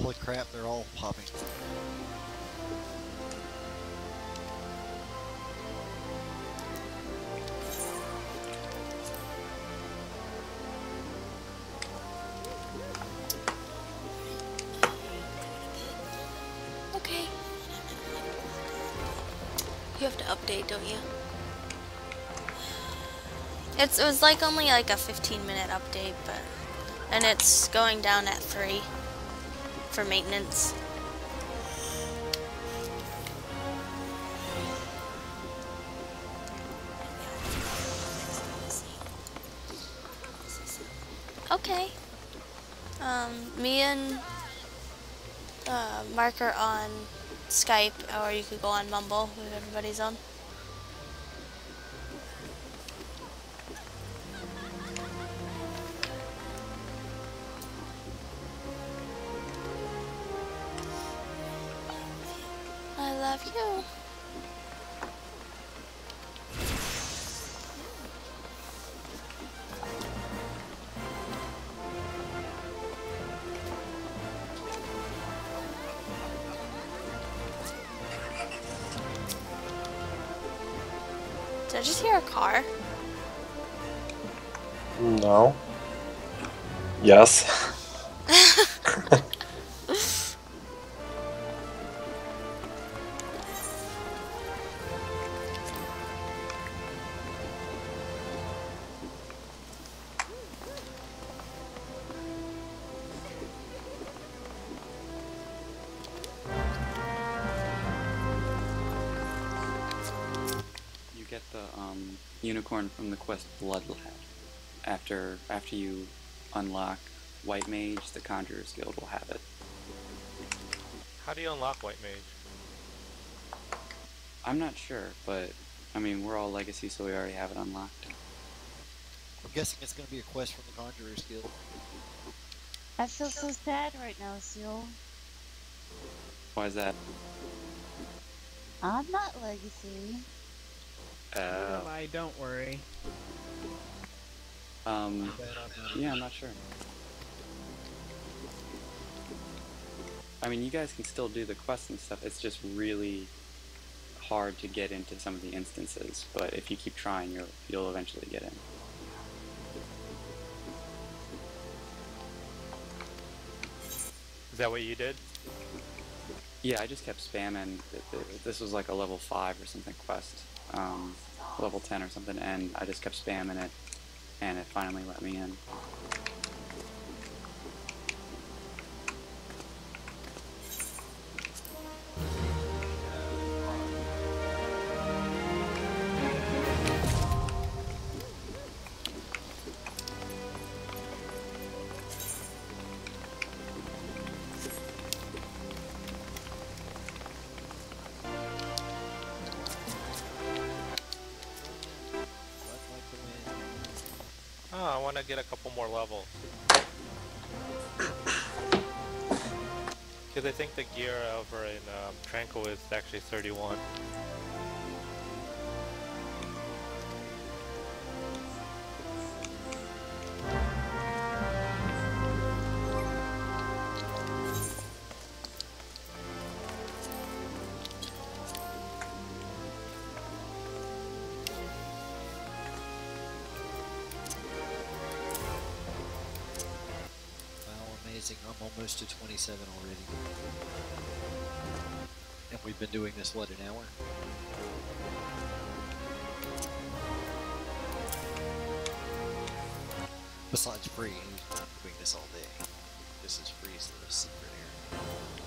Holy crap, they're all popping. Okay. You have to update, don't you? It was like only like a 15-minute update, but and it's going down at 3 for maintenance. Okay. Me and Mark are on Skype, or you could go on Mumble if everybody's on. I love you. Did I just hear a car? No. Yes. You get the unicorn from the quest Bloodlad. After you unlock White Mage, the Conjurer's Guild will have it. How do you unlock White Mage? I'm not sure, but I mean, we're all Legacy, so we already have it unlocked. I'm guessing it's going to be a quest from the Conjurer's Guild. I feel so sad right now, Seal. Why is that? I'm not Legacy. I don't worry. Yeah, I'm not sure. I mean, you guys can still do the quests and stuff, it's just really hard to get into some of the instances, but if you keep trying, you'll eventually get in. Is that what you did? Yeah, I just kept spamming. This was like a level 5 or something quest, level 10 or something, and I just kept spamming it, and it finally let me in. Oh, I want to get a couple more levels. Because I think the gear over in Tranquil is actually 31. I'm almost to 27 already. And we've been doing this, what, an hour? Besides free, we've been doing this all day. This is free's the secret area.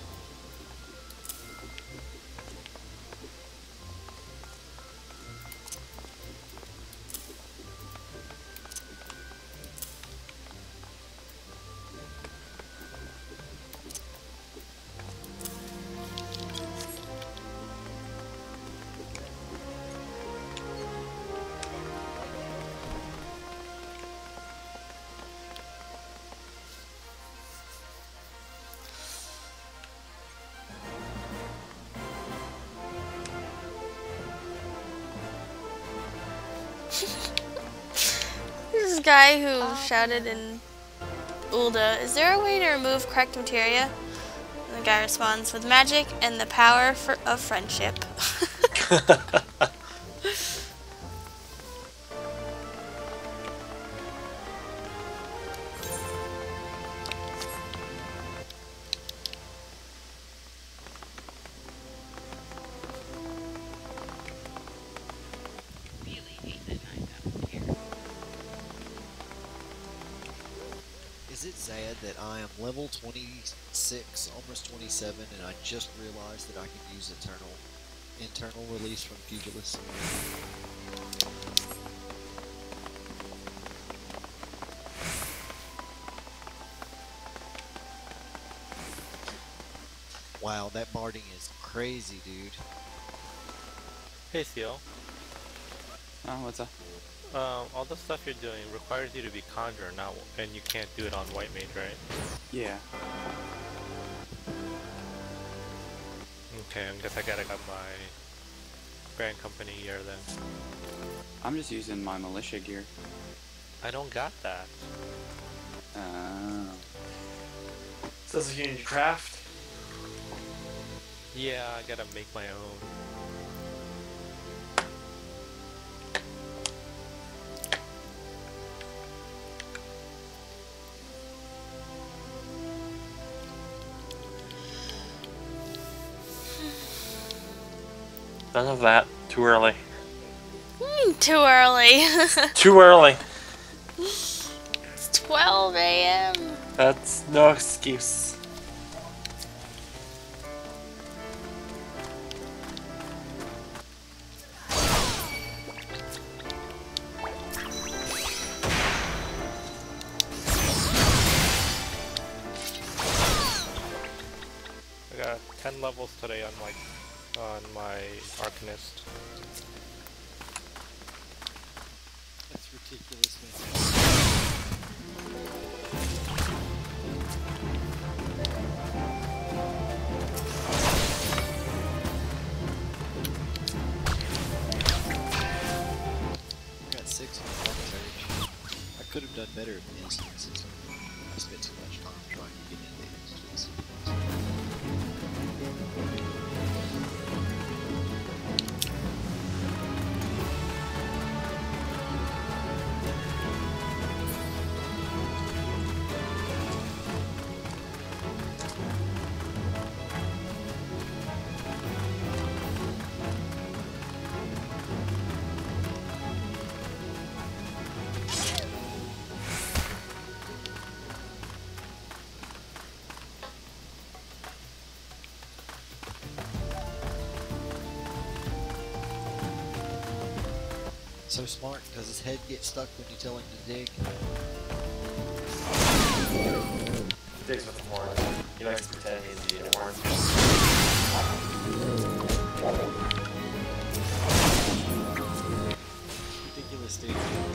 This guy who shouted in Ul'dah, is there a way to remove cracked materia? The guy responds, with magic and the power of friendship. Is it sad that I am level 26, almost 27, and I just realized that I can use internal release from Pugilist? Wow, that barding is crazy, dude. Hey, Seal. Oh, what's up? All the stuff you're doing requires you to be Conjurer, not, and you can't do it on White Mage, right? Yeah. Okay, I guess I gotta get my Grand Company gear then. I'm just using my militia gear. I don't got that. Says you need to craft. Yeah, I gotta make my own. None of that. Too early. Too early. Too early. It's 12 a.m. That's no excuse. I got 10 levels today on my Arcanist. That's ridiculous, man. I got 6 on Arcanist. I could have done better in instances. I spent too much time trying to get into the instances. So smart, does his head get stuck when you tell him to dig? Digs with the horn. He likes to pretend he's the horn. Ridiculous, dude.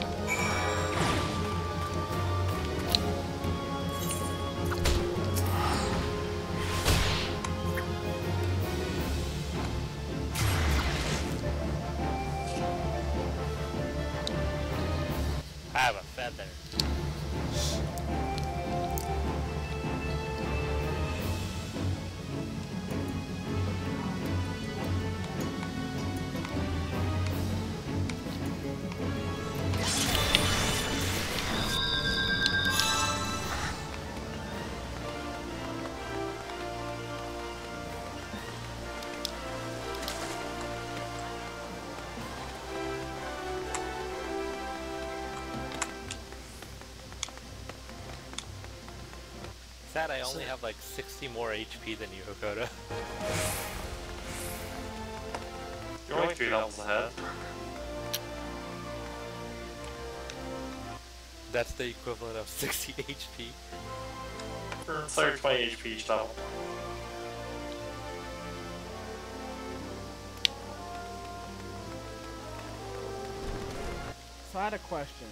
I have a feather. Sad I only have like 60 more HP than you, Hakoda. You're only 3 levels ahead. That's the equivalent of 60 HP. It's like 20 HP each level. So I had a question.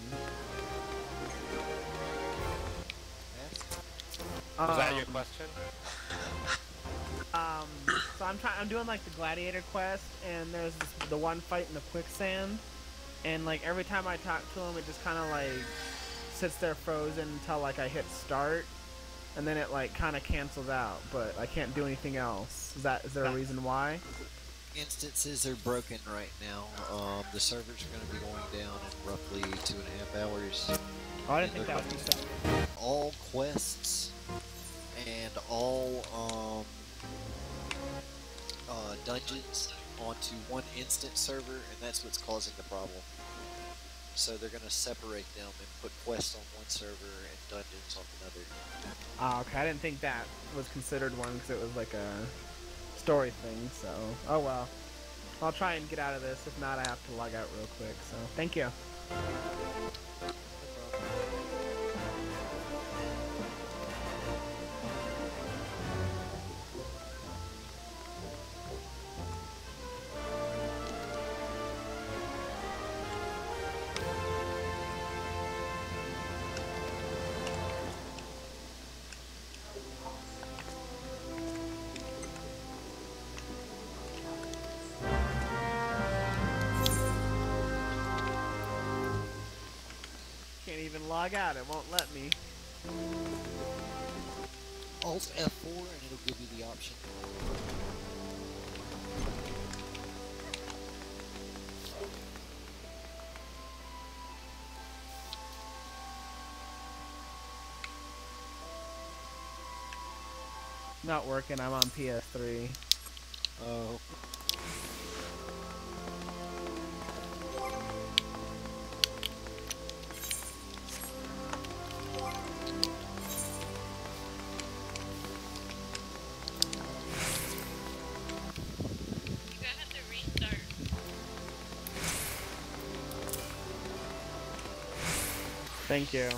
Was that your question? So I'm doing like the Gladiator quest, and there's the one fight in the quicksand, and like every time I talk to him, it just kind of like sits there frozen until like I hit start, and then it like kind of cancels out, but I can't do anything else. Is there a reason why? Instances are broken right now. The servers are going to be going down in roughly 2.5 hours. Oh, I didn't think that would be so. All quests and all dungeons onto one instant server, and that's what's causing the problem. So they're going to separate them and put quests on one server and dungeons on another. Oh, okay. I didn't think that was considered one because it was like a story thing, so... Oh well. I'll try and get out of this. If not, I have to log out real quick, so... Thank you. Can't even log out, it won't let me. Alt F4 and it'll give you the option. Not working, I'm on PS3. Oh. Thank you.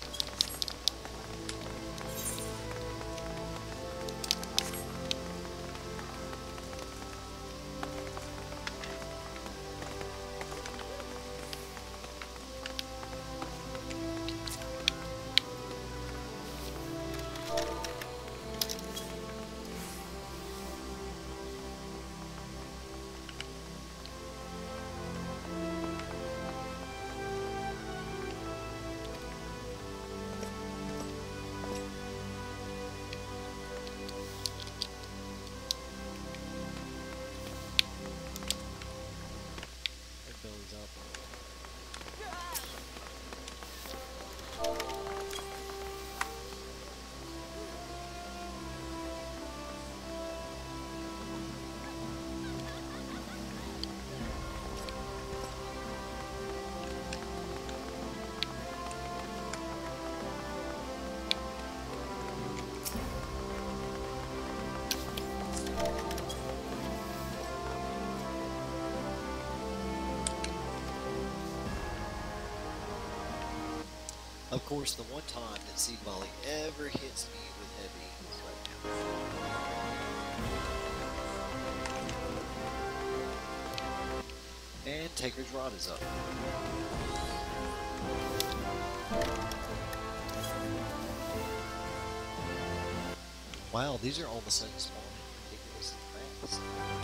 Of course, the one time that Seed Volley ever hits me with heavy is right now. And Taker's Rod is up. Wow, these are all of a sudden spawning ridiculously fast.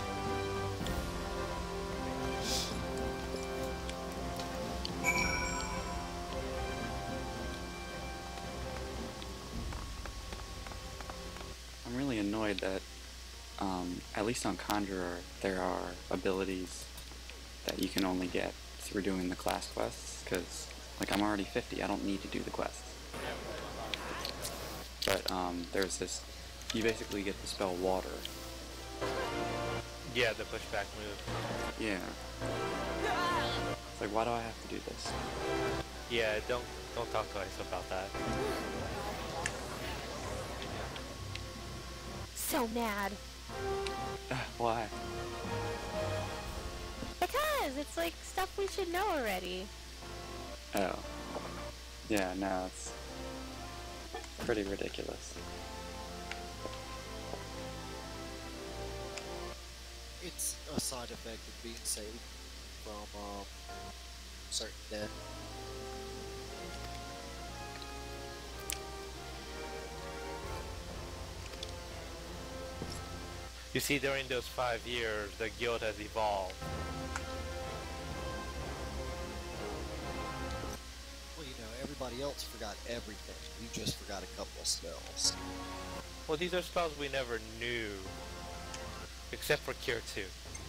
I'm really annoyed that, at least on Conjurer, there are abilities that you can only get through doing the class quests, because, like, I'm already 50, I don't need to do the quests. But, there's this, you basically get the spell Water. Yeah, the pushback move. Yeah. It's like, why do I have to do this? Yeah, don't talk twice about that. So mad. Why? Because it's like stuff we should know already. Oh. Yeah, no, it's pretty ridiculous. It's a side effect of being saved from certain death. You see, during those 5 years, the guild has evolved. Well, you know, everybody everybody else forgot everything. You just forgot a couple of spells. Well, these are spells we never knew. Except for Cure 2.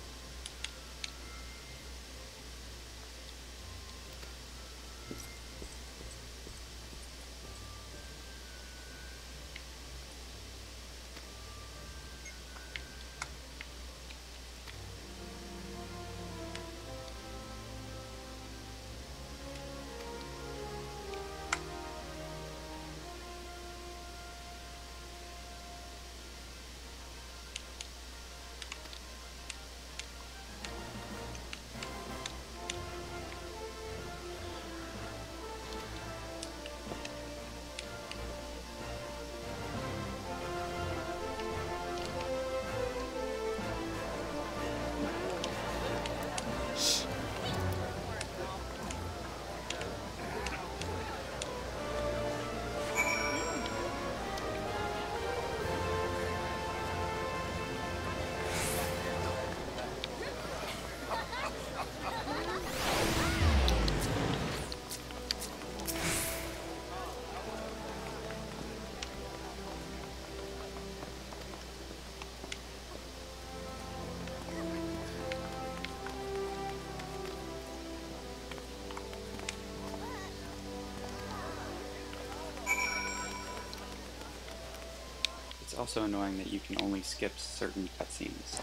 It's also annoying that you can only skip certain cutscenes.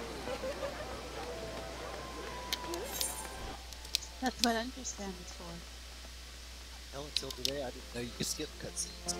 That's what understand is for. Hell, until today, I didn't know you could skip cutscenes.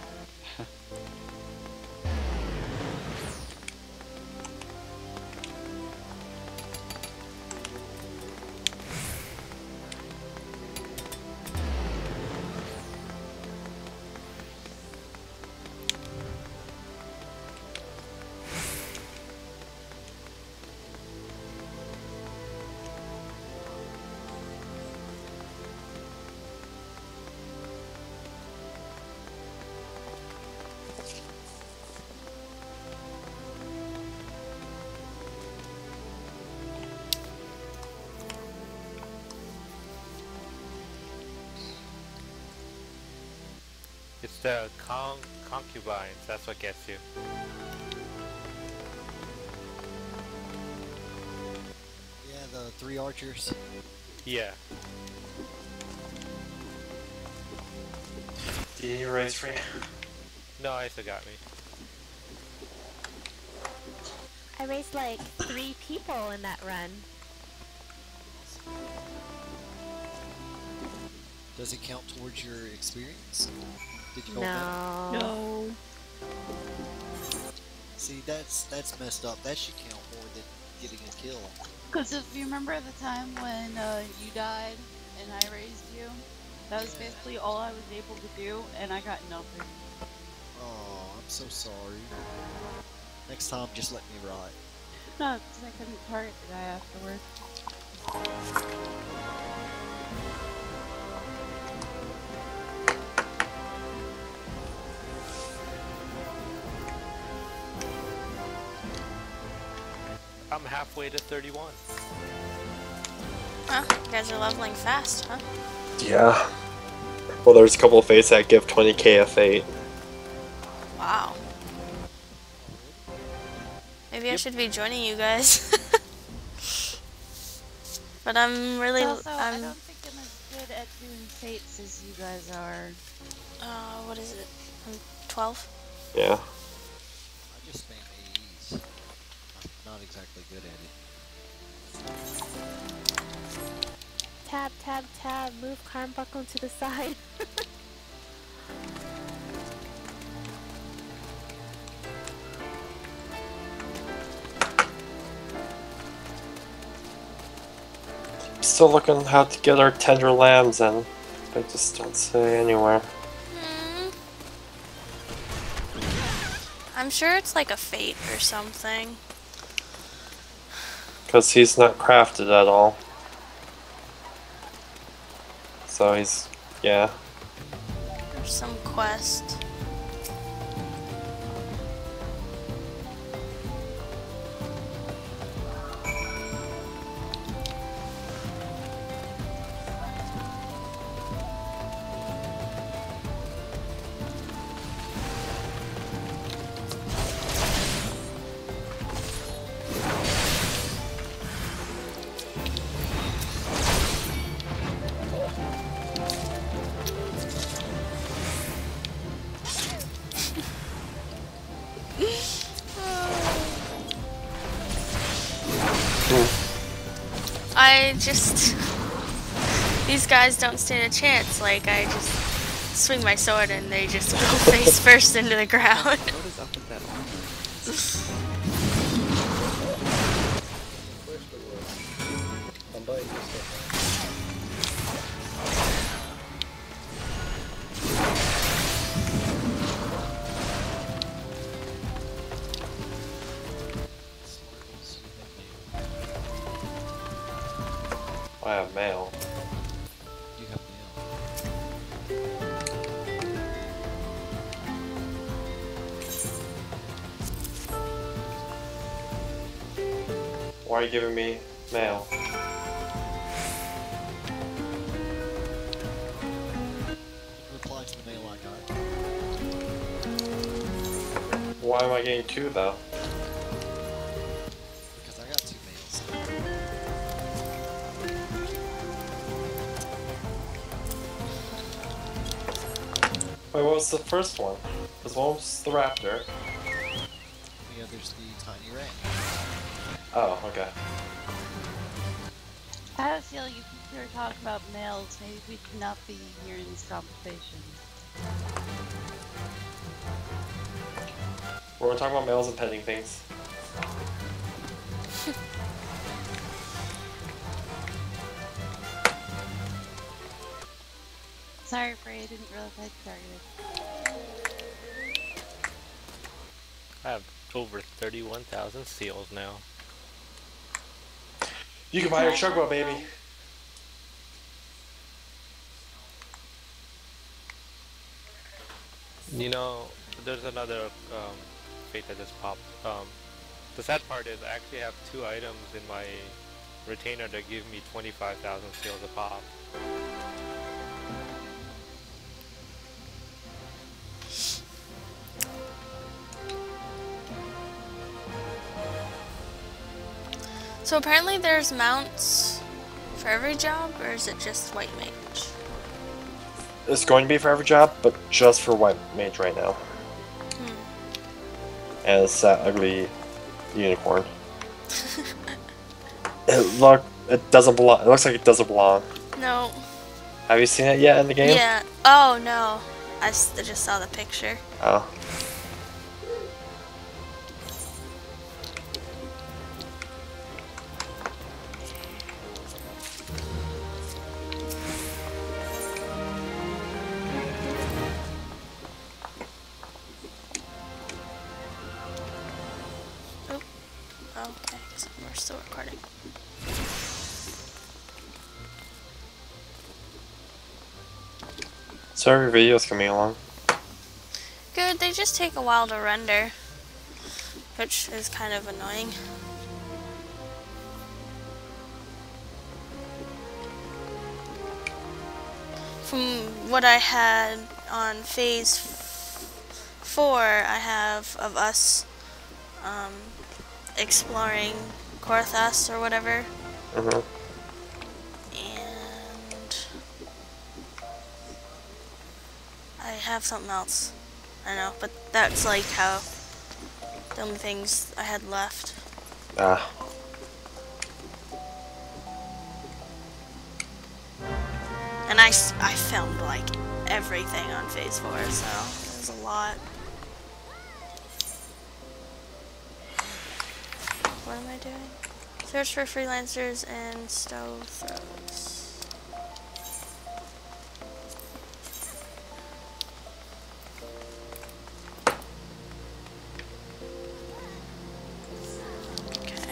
It's the concubines, that's what gets you. Yeah, the 3 archers. Yeah. Do you need a raise for you? No, I still got me. I raced like 3 people in that run. Does it count towards your experience? Did you go No. No. See, that's messed up. That should count more than getting a kill. Because if you remember the time when you died and I raised you, that was basically all I was able to do, and I got nothing. Oh, I'm so sorry. Next time, just let me ride. No, because I couldn't target the guy afterwards. I'm halfway to 31. Huh? You guys are leveling fast, huh? Yeah. Well, there's a couple of fates that give 20k a fate. Wow. Maybe I should be joining you guys. But I'm really... Also, I don't think I'm as good at doing fates as you guys are. what is it? I'm 12? Yeah. I just spam AEs. I'm not exactly good at it. Tab, tab, tab. Move Carnbuckle to the side. Still looking how to get our tender lambs in. They just don't say anywhere. I'm sure it's like a fate or something. Because he's not crafted at all. So he's, yeah. There's some quest. I just... These guys don't stand a chance. Like, I just swing my sword and they just go face first into the ground. What is up with that armor? I have mail. You have mail. Why are you giving me mail? Reply to the mail I got. Why am I getting 2 though? Because I got 2 mails. Wait, what was the first one? Because one was the raptor. The other's the tiny rat. Oh, okay. I have a feeling if we were talking about males, maybe we should not be hearing this conversation. We're talking about mails and pending things. Sorry, Frey, I didn't realize I'd started. I have over 31,000 seals now. You can buy your Chugbo, baby. You know, there's another fate that just popped. The sad part is I actually have 2 items in my retainer that give me 25,000 seals a pop. So apparently there's mounts for every job, or is it just white mage? It's going to be for every job, but just for white mage right now. And it's that ugly unicorn. It doesn't belong. It looks like it doesn't belong. No. Have you seen it yet in the game? Yeah. Oh no. I just saw the picture. Oh. Okay, so we're still recording. So every video's coming along. Good, they just take a while to render, which is kind of annoying. From what I had on Phase 4, I have of us exploring Korthas or whatever. And I have something else. I know, but that's like how the only things I had left. Ah. And I filmed like everything on Phase 4, so it was a lot. What am I doing? Search for freelancers and stow throws. Okay.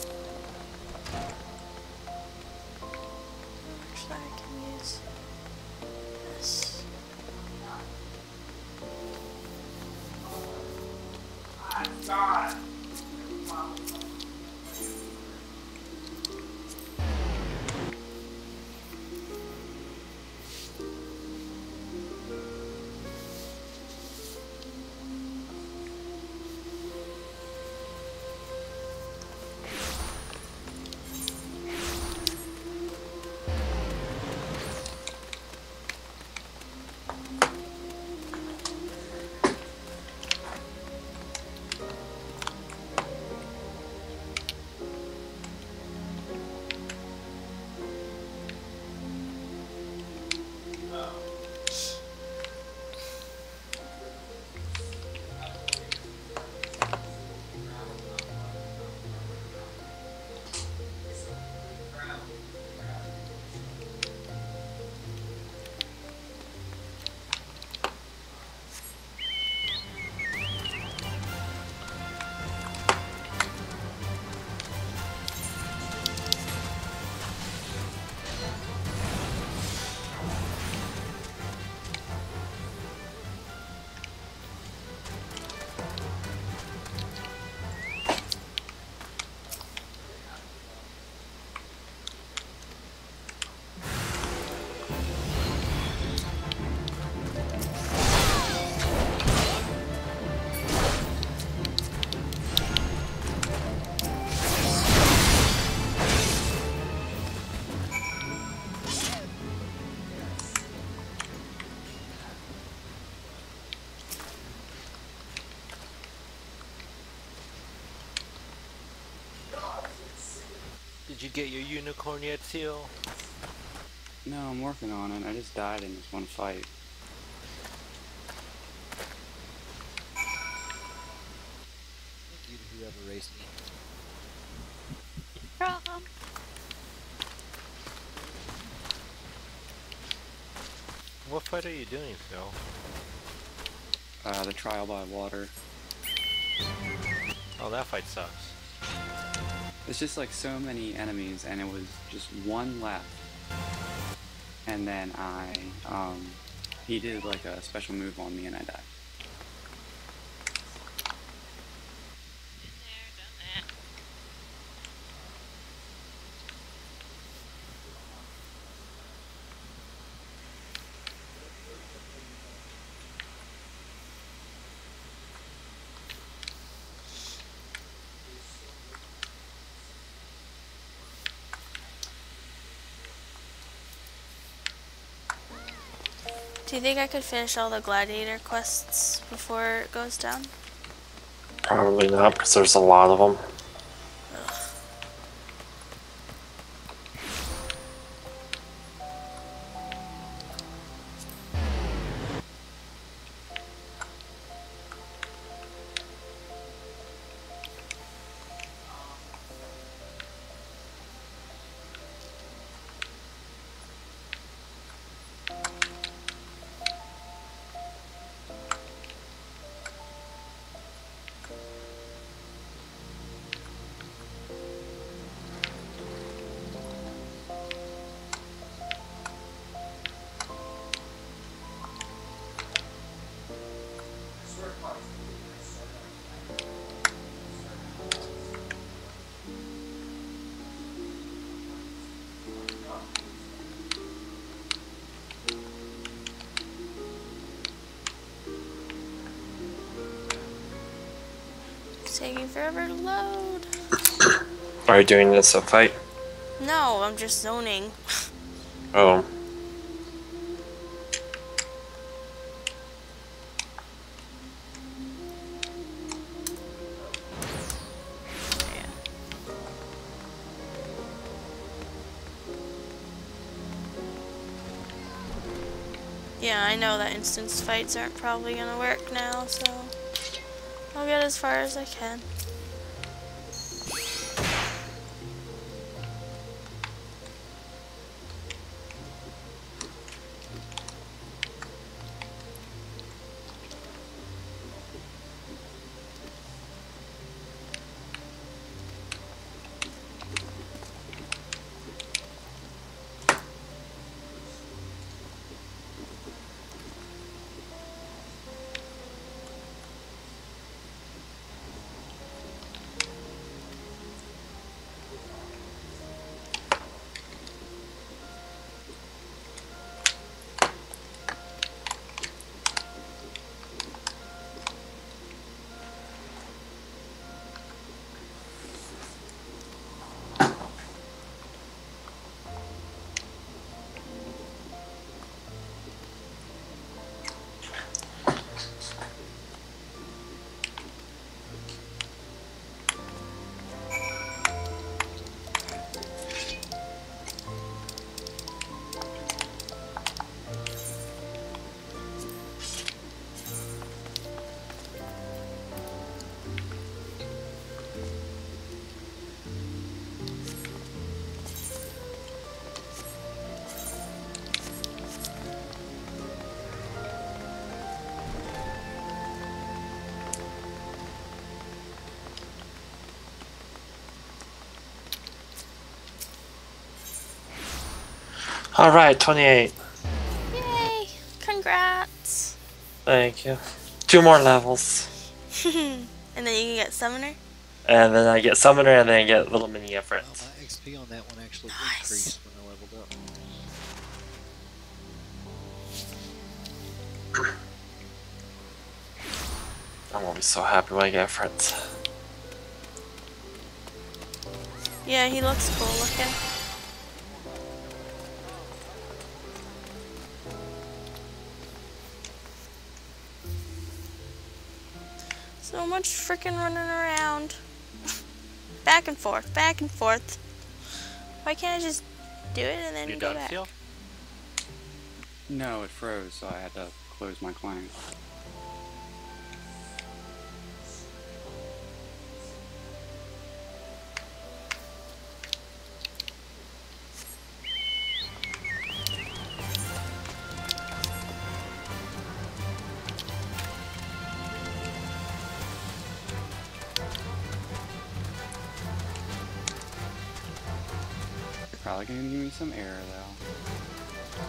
Actually, I can use this. Did you get your unicorn yet, Seal? No, I'm working on it. I just died in this one fight. Thank you to whoever raised me. Problem. What fight are you doing, Phil? The trial by water. Oh, that fight sucks. It's just like so many enemies, and it was just one left. And then he did like a special move on me, and I died. Do you think I could finish all the Gladiator quests before it goes down? Probably not, because there's a lot of them. It's taking forever to load. Are you doing this a fight? No, I'm just zoning. Oh. Yeah, I know that instance fights aren't probably gonna work now, so I'll get as far as I can. Alright, 28. Yay! Congrats! Thank you. 2 more levels. And then you can get Summoner? And then I get Summoner, and then I get Little Mini Efrit. Well, my XP on that one actually Nice. increased when I leveled up. I'm gonna be so happy when I get Efrit. Yeah, he looks cool looking. So much freaking running around. Back and forth, back and forth. Why can't I just do it and then You go done, back? Seal? No, it froze, so I had to close my client. Probably gonna give me some error though.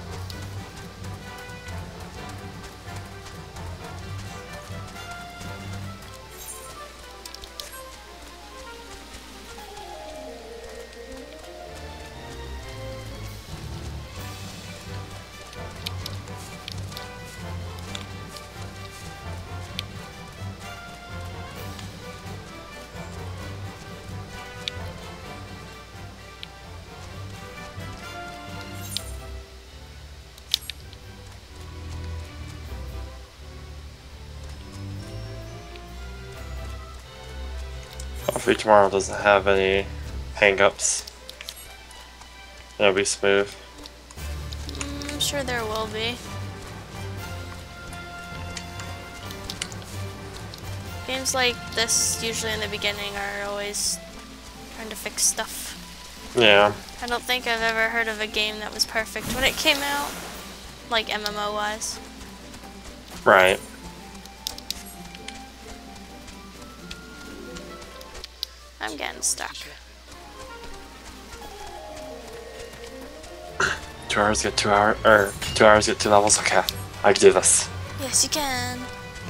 Hopefully tomorrow doesn't have any hang-ups. It'll be smooth. I'm sure there will be. Games like this, usually in the beginning, are always trying to fix stuff. Yeah. I don't think I've ever heard of a game that was perfect when it came out, like MMO-wise. Right. I'm getting stuck. 2 hours get 2 hours, or 2 hours get 2 levels. Okay, I can do this. Yes, you can.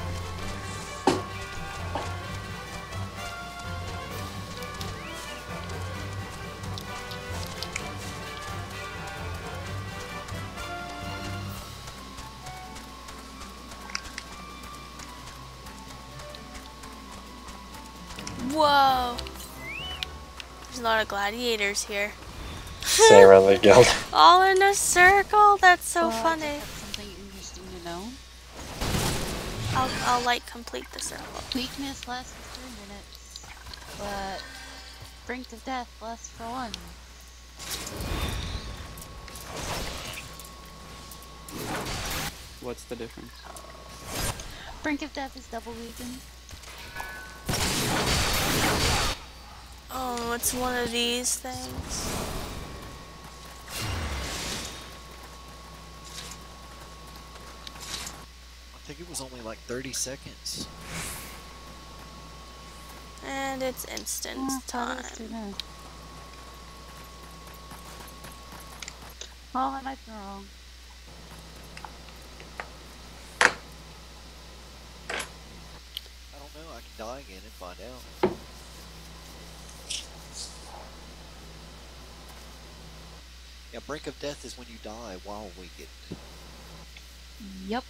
Whoa! There's a lot of gladiators here. Stay around the guild. All in a circle. That's so I funny. just have something interesting to know. I'll like complete the circle. Weakness lasts for 3 minutes, but Brink of Death lasts for 1. What's the difference? Brink of Death is double weakened. Oh, it's one of these things. I think it was only like 30 seconds. And it's instant time. Oh, I might be wrong. I don't know, I can die again and find out. Yeah, Brink of Death is when you die while weakened. Yep.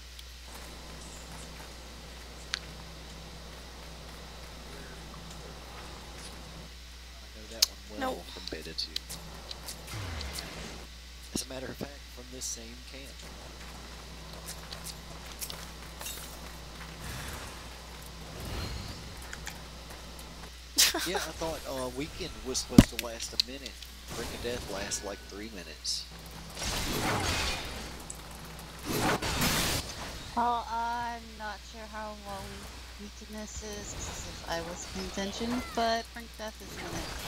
I know that one well Nope. from Beta 2. As a matter of fact, from this same camp. Yeah, I thought weekend was supposed to last a minute. Brink of Death lasts like 3 minutes. Well, I'm not sure how long weakness is, because if I was paying attention, but Brink of Death is a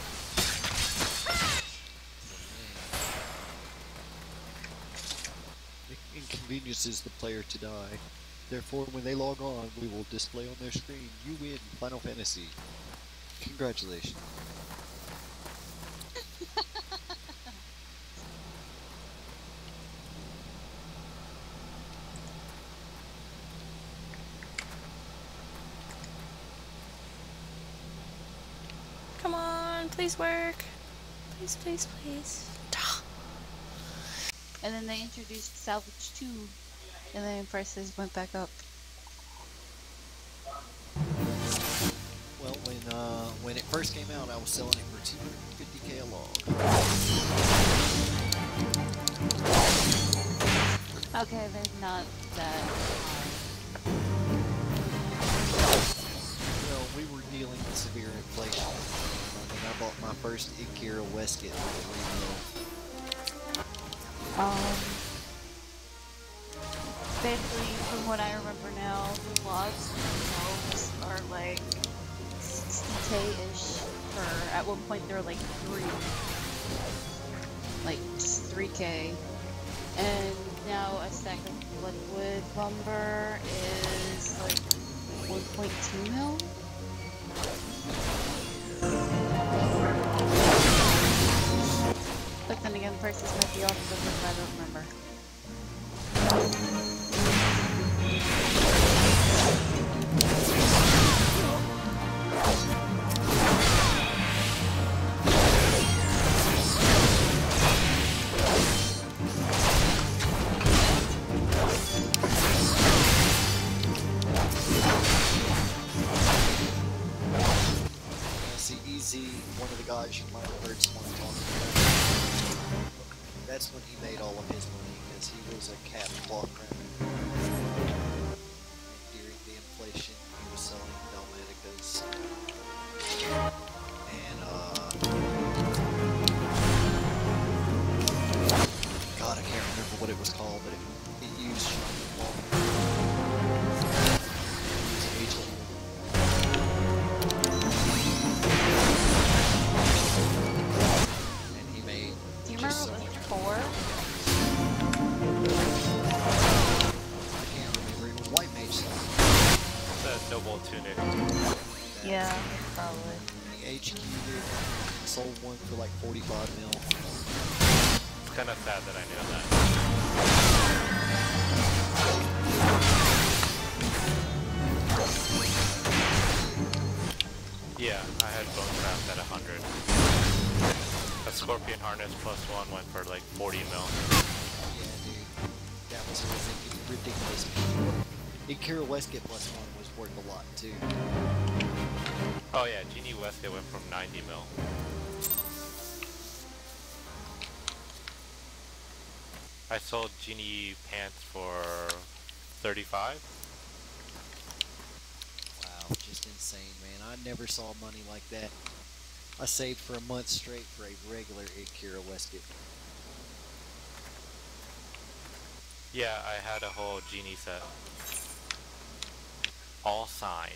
minute. It inconveniences the player to die. Therefore, when they log on, we will display on their screen, "You win Final Fantasy. Congratulations." Come on, please work. Please, please, please. And then they introduced Salvage 2, and then prices went back up. Well, when it first came out, I was selling it for $250K a log. Okay, they're not that high. Well, we were dealing with severe inflation. I mean, I bought my my first Ikira Westgate on 3 mil. Basically, from what I remember now, the logs are like 60k-ish for, at one point they were like 3k. And now a stack of liquid lumber is like 1.2 mil? But then again, prices might be off because I don't remember. One of the guys you might have heard someone talking about. That's when he made all of his money, because he was a cat cloth runner. During the inflation, he was selling Dalmaticas. And, God, I can't remember what it was called, but it used shiny cloth. Yeah, probably. The HQ sold one for like 45 mil. It's kind of sad that I knew that. Yeah, I had Bonecraft at 100. A Scorpion Harness +1 went for like 40 mil. Yeah, dude. That was ridiculous. Ikira Westgate +1 was worth a lot too. Oh yeah, Genie Westgate went from 90 mil. I sold Genie pants for 35. Wow, just insane, man. I never saw money like that. I saved for a month straight for a regular Ikira Westgate. Yeah, I had a whole Genie set. All signed.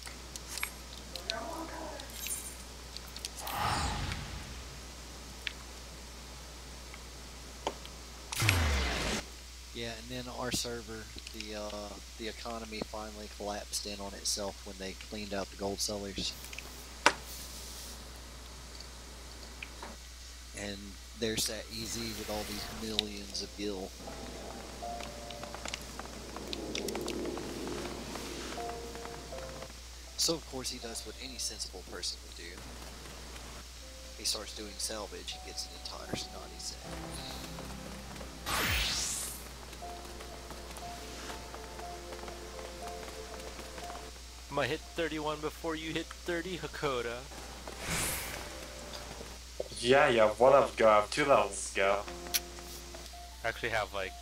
Yeah, and then our server, the economy finally collapsed in on itself when they cleaned out the gold sellers. And there's that easy with all these millions of gil. So of course he does what any sensible person would do. He starts doing salvage and gets an entire snotty set. I'm gonna hit 31 before you hit 30, Hakoda. Yeah, you have 1 up to go, I have 2 levels to go. I actually have like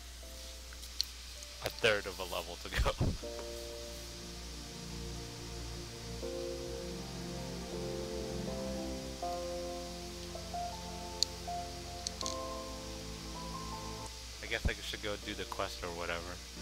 a third of a level to go. I guess I should go do the quest or whatever.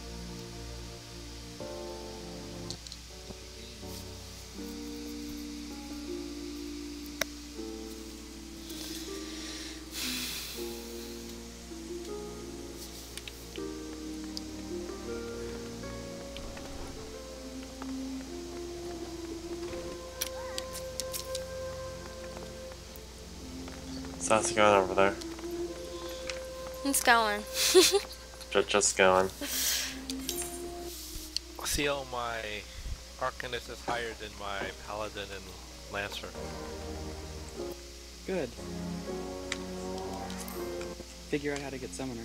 So how's it going over there? It's going. Just going. See how my Arcanist is higher than my Paladin and Lancer. Good. Figure out how to get Summoner.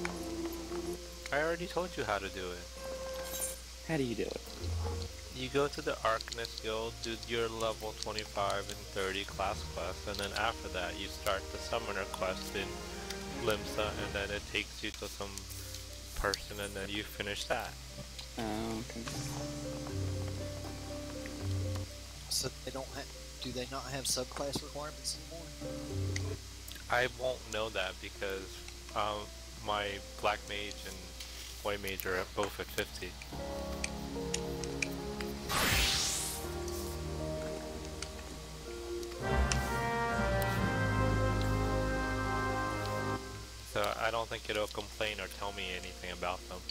I already told you how to do it. How do you do it? You go to the Arcanist Guild, do your level 25 and 30 class quests, and then after that you start the Summoner quest in Limsa, and then it takes you to some person, and then you finish that. Oh, okay. So they don't Do they not have subclass requirements anymore? I won't know that because my black mage and white mage are both at 50. So I don't think it'll complain or tell me anything about them.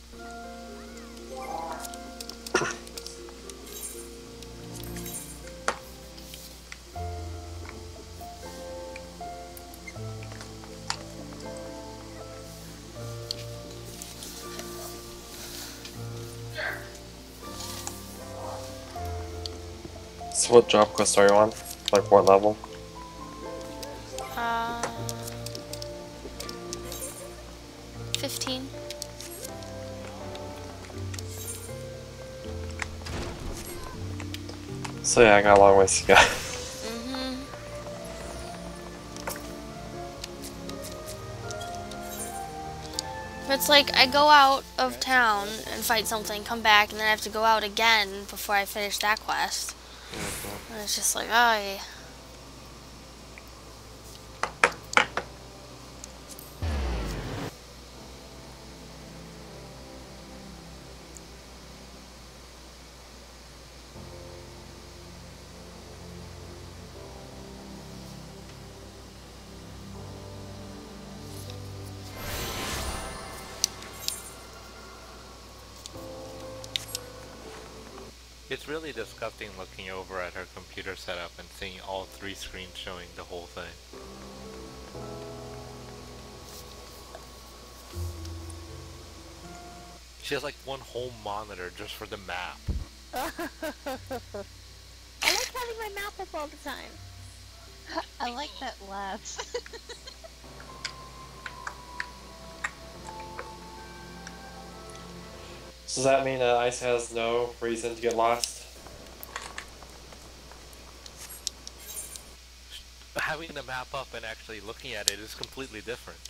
So what job quest are you on? Like what level? Uh, 15. So yeah, I got a long ways to go. But it's like I go out of town and fight something, come back, and then I have to go out again before I finish that quest. And it's just like, oh yeah. It's really disgusting looking over at her computer setup and seeing all 3 screens showing the whole thing. She has like one whole monitor just for the map. I like having my map up all the time. I like that laugh. So does that mean Ice has no reason to get lost? Having the map up and actually looking at it is completely different.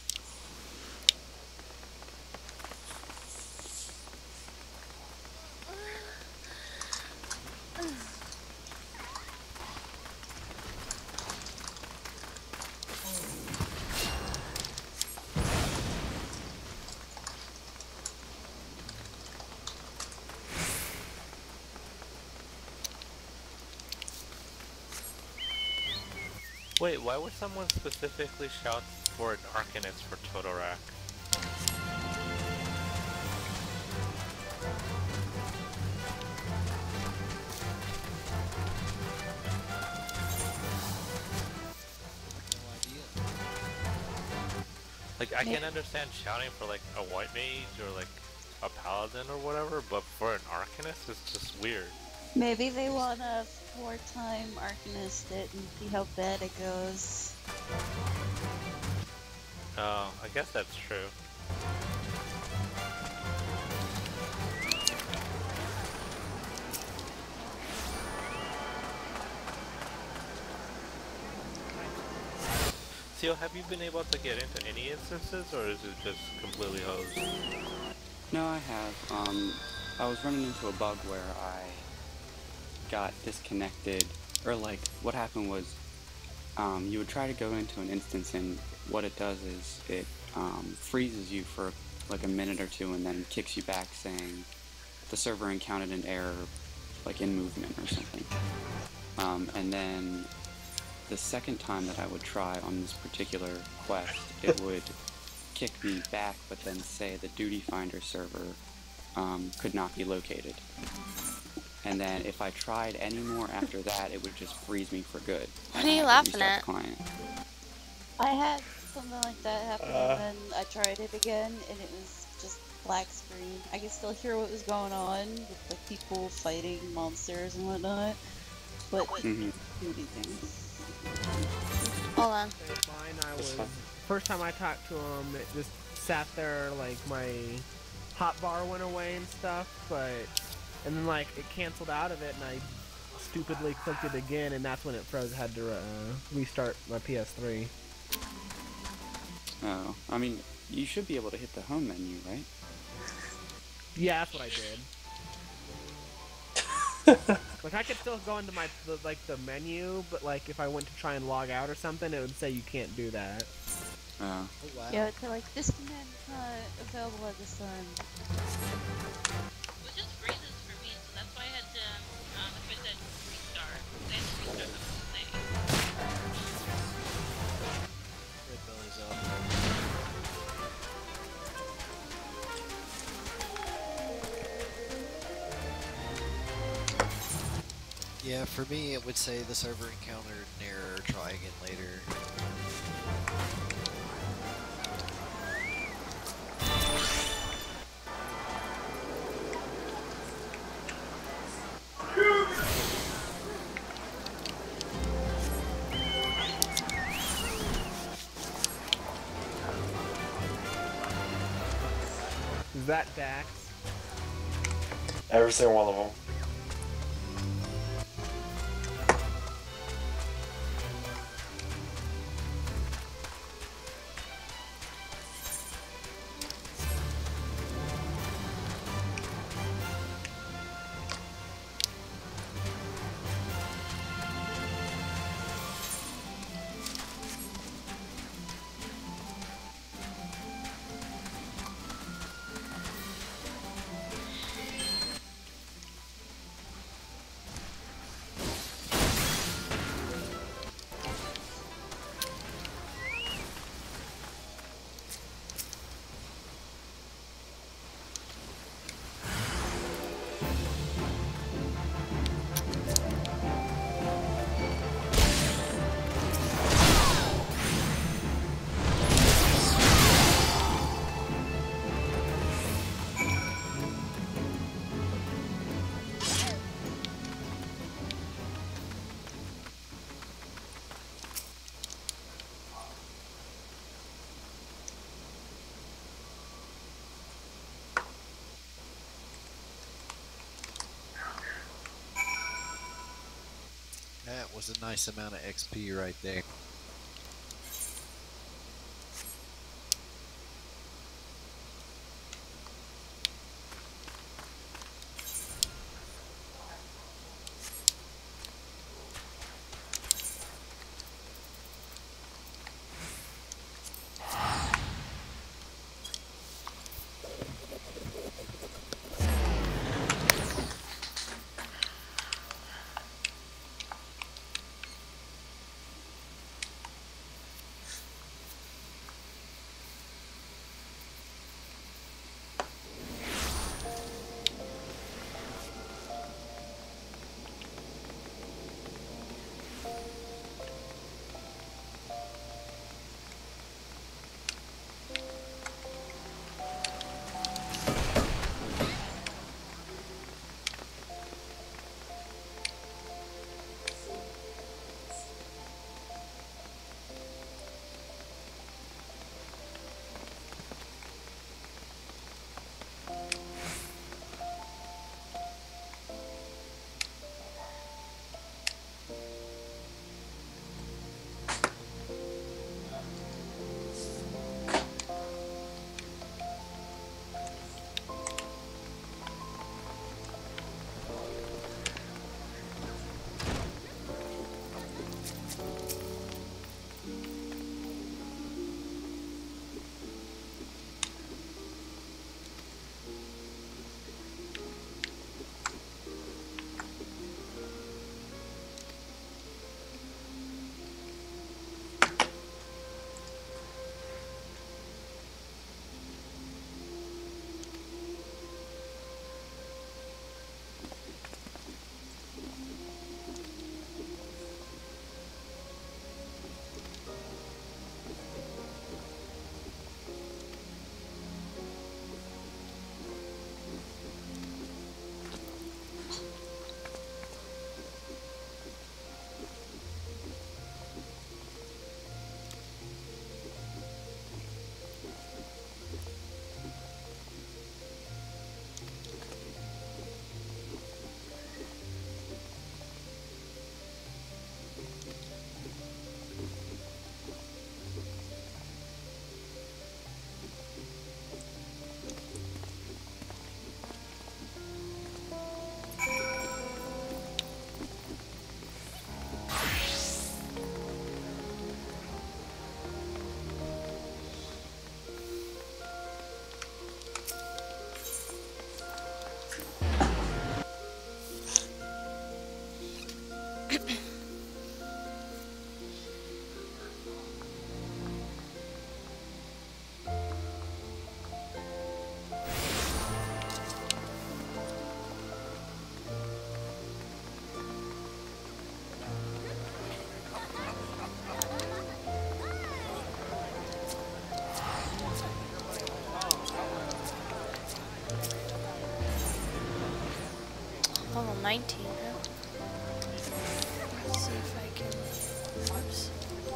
Wait, why would someone specifically shout for an Arcanist for Totorak? No idea. Like, I can understand shouting for like a white mage or like a paladin or whatever, but for an Arcanist, it's just weird. Maybe they want to 4-time Arcanist it and see how bad it goes. Oh, I guess that's true. Seal, have you been able to get into any instances, or is it just completely hosed? No, I have. I was running into a bug where I got disconnected, or like, what happened was, you would try to go into an instance, and what it does is it freezes you for like a minute or two and then kicks you back saying the server encountered an error, like in movement or something. And then the second time that I would try on this particular quest, it would kick me back but then say the Duty Finder server could not be located. And then if I tried any more after that, it would just freeze me for good. What are you laughing at? Client. I had something like that happen, and then I tried it again, and it was just black screen. I could still hear what was going on with like people fighting monsters and whatnot, but couldn't do anything. Hold on. Mine, I was first time I talked to him, it just sat there like my hotbar went away and stuff, and then like it canceled out of it, and I stupidly clicked it again, and that's when it froze. I had to restart my PS3. Oh, I mean, you should be able to hit the home menu, right? Yeah, that's what I did. Like I could still go into the menu, but like if I went to try and log out or something, it would say you can't do that. Oh, wow. Yeah, it's like, this command is not available at this time. It was just freezes for me, so that's why I had to, that's why I said restart. I had to restart the whole thing. Red belly's up. Yeah, for me it would say the server encountered an error, try again later. Is that Dax? Every single one of them. That was a nice amount of XP right there. 19 now. Let's see if I can. Oops.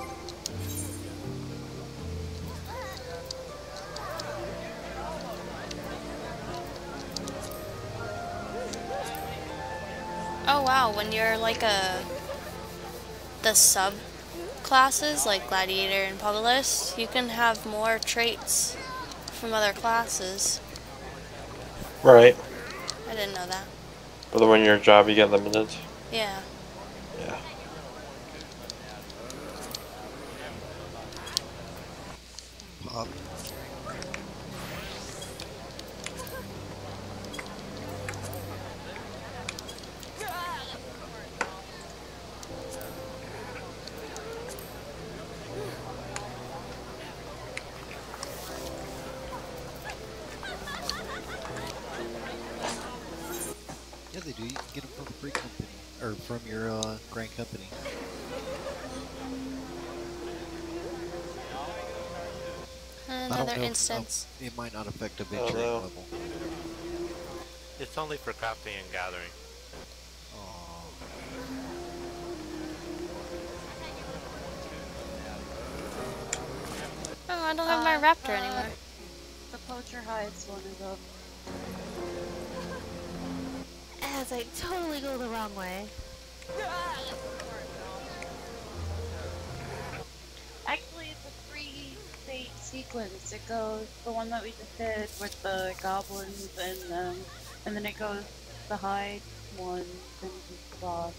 Oh wow, when you're like the sub classes like Gladiator and Publicist, you can have more traits from other classes. Right. I didn't know that. But then when you're a job, you get limited. Yeah. Yeah. Pop. Yeah, they do. You can get them from a free company, or from your grand company. Another instance. It might not affect a venturing level. It's only for crafting and gathering. Oh, I don't have my raptor anymore. The poacher hides one of them. As I totally go the wrong way. Actually, it's a free fate sequence. It goes the one that we just did with the goblins, and then it goes the hide one, then the boss.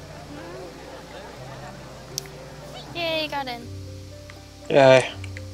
Yay, got in. Yay.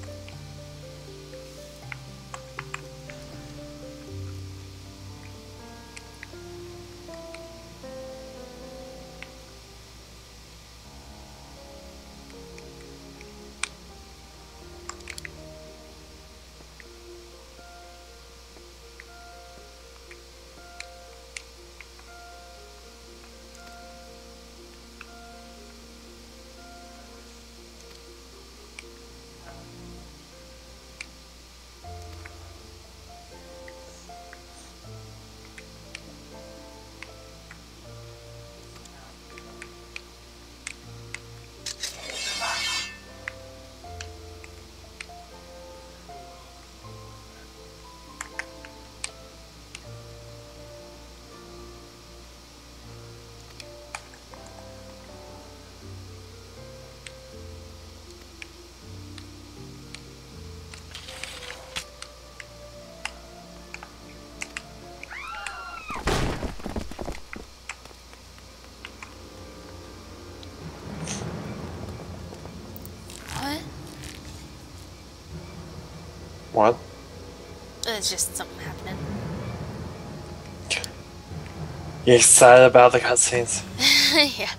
What? It's just something happening. You excited about the cutscenes? Yeah.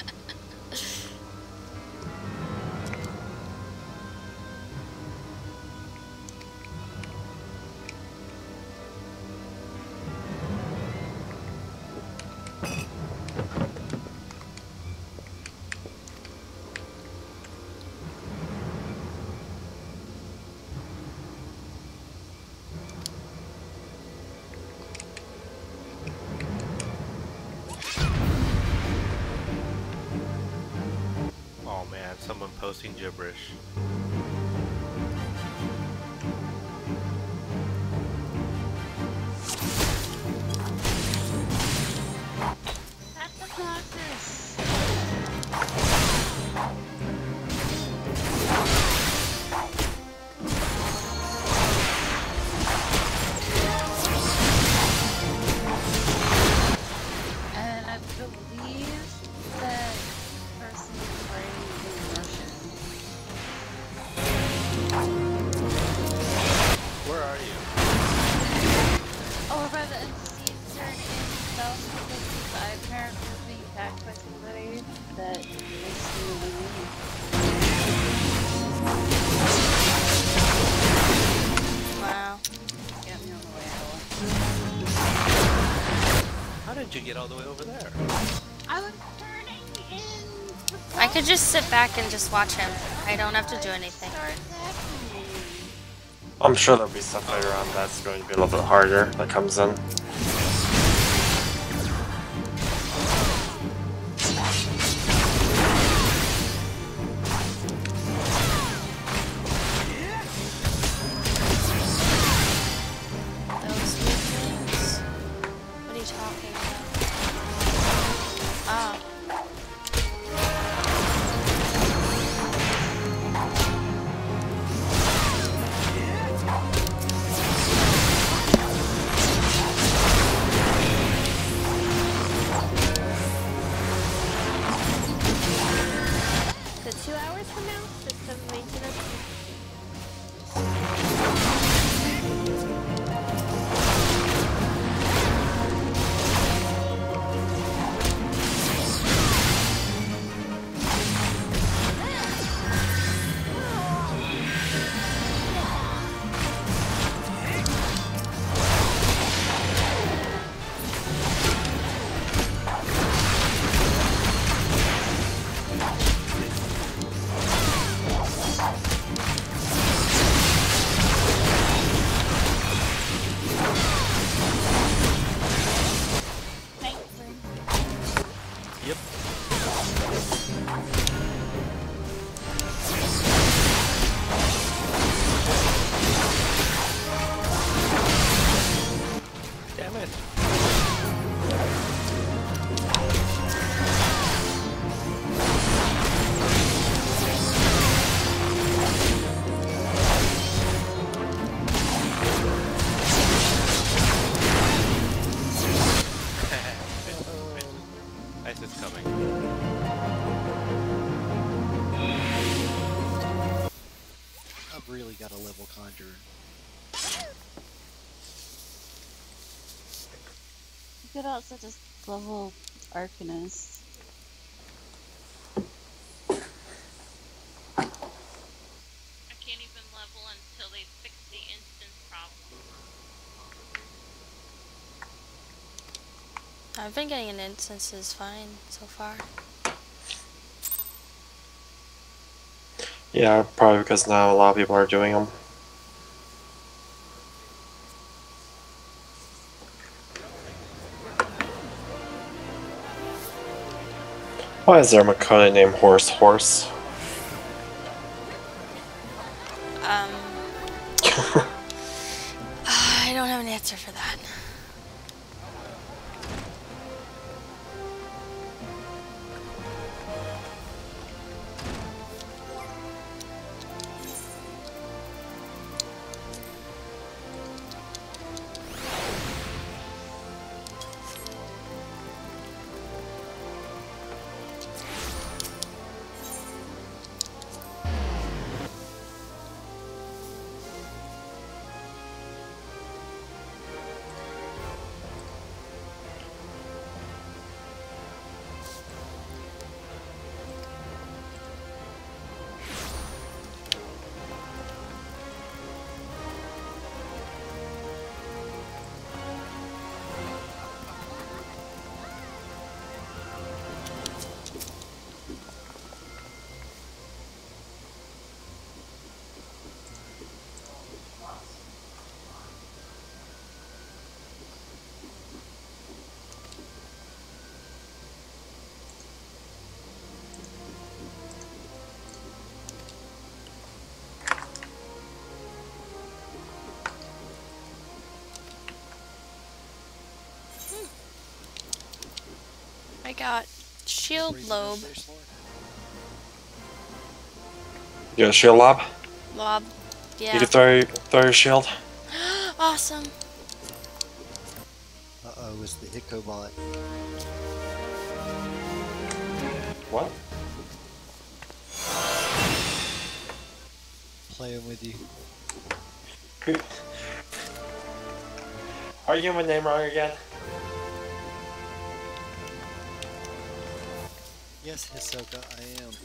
Oh man, someone posting gibberish. That's obnoxious. And I believe that person is writing in Russian. Where are you? Over by the NPC insert in South because I apparently was being attacked by somebody that makes me leave. Wow. Get me on the way out. How did you get all the way over there? I was turning in. I could just sit back and just watch him. I don't have to do anything. I'm sure there'll be stuff later on that's going to be a little bit harder that comes in. 2 hours from now, system maintenance. Really got a level conjurer. You could also just level Arcanist. I can't even level until they fix the instance problem. I've been getting an instances fine so far. Yeah, probably because now a lot of people are doing them. Why is there a Hakoda named Horse? I don't have an answer for that. I got shield lobe. You got a shield lob? Lob. Yeah. You can throw your shield. Awesome. Uh-oh, it's the Icobot. What? Playing with you. Are you getting my name wrong again? Yes, Hisoka, I am.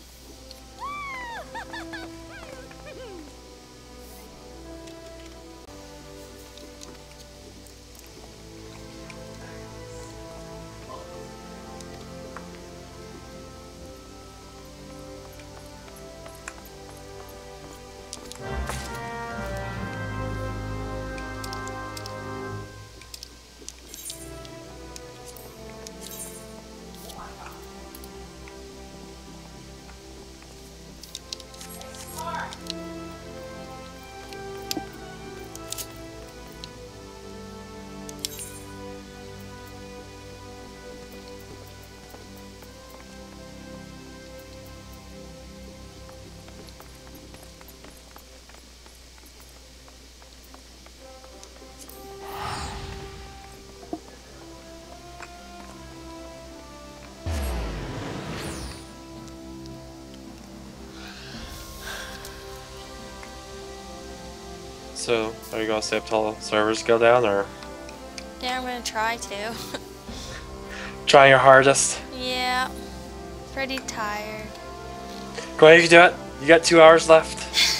So, are you gonna stay up till servers go down, or Yeah, I'm gonna try to. trying your hardest? Yeah. Pretty tired. Go ahead, you can do it. You got 2 hours left.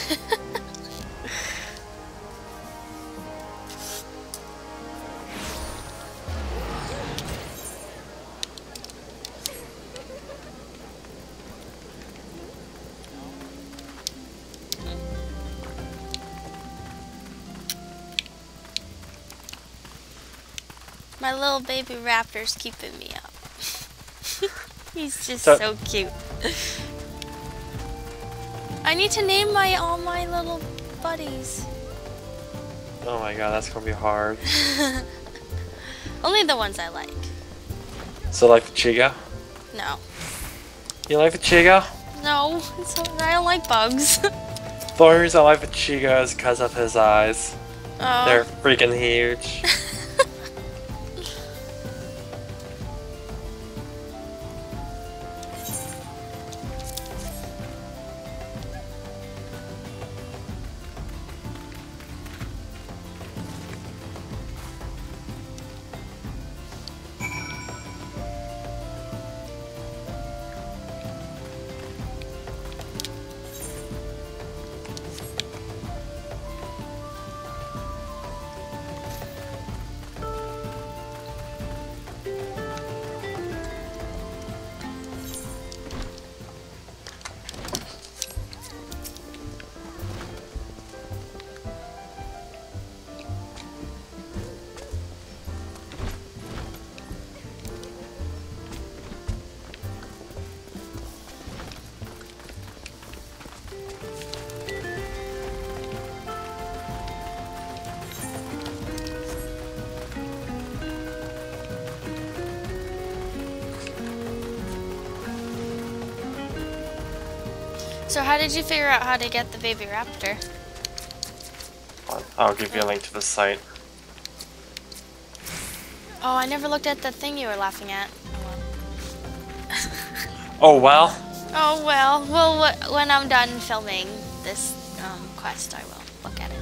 My little baby raptor's keeping me up. He's just so cute. I need to name all my little buddies. Oh my god, that's gonna be hard. Only the ones I like. So, like the Chiga? No. You like the Chiga? No, I don't like bugs. The only reason I like the Chiga is because of his eyes. Oh. They're freaking huge. So how did you figure out how to get the baby raptor? I'll give you a link to the site. Oh, I never looked at the thing you were laughing at. Oh well. Oh well. Well, when I'm done filming this quest, I will look at it.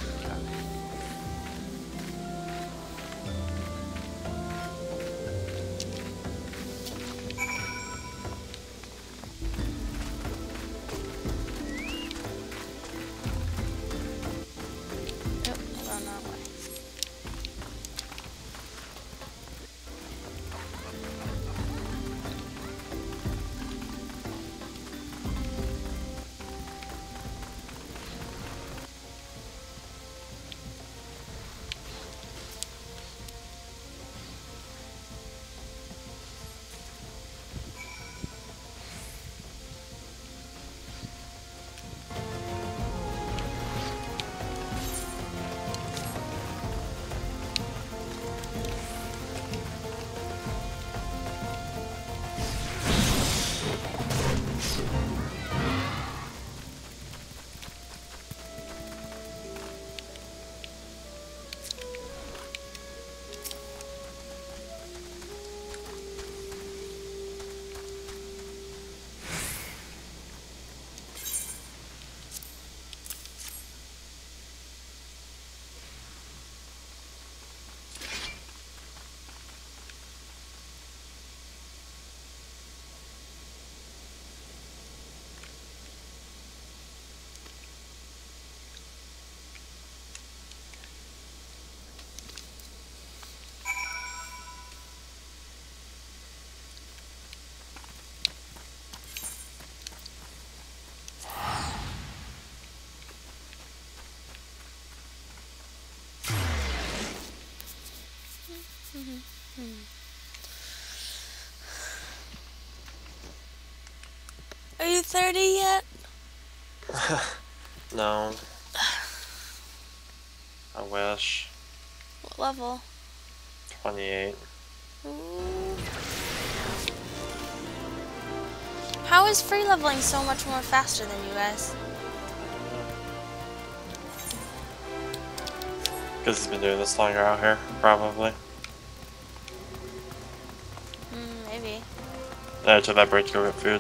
Are you 30 yet? No. I wish. What level? 28. Ooh. How is free leveling so much more faster than you guys? Because he's been doing this longer out here, probably. Maybe. Yeah, to that break, go get food.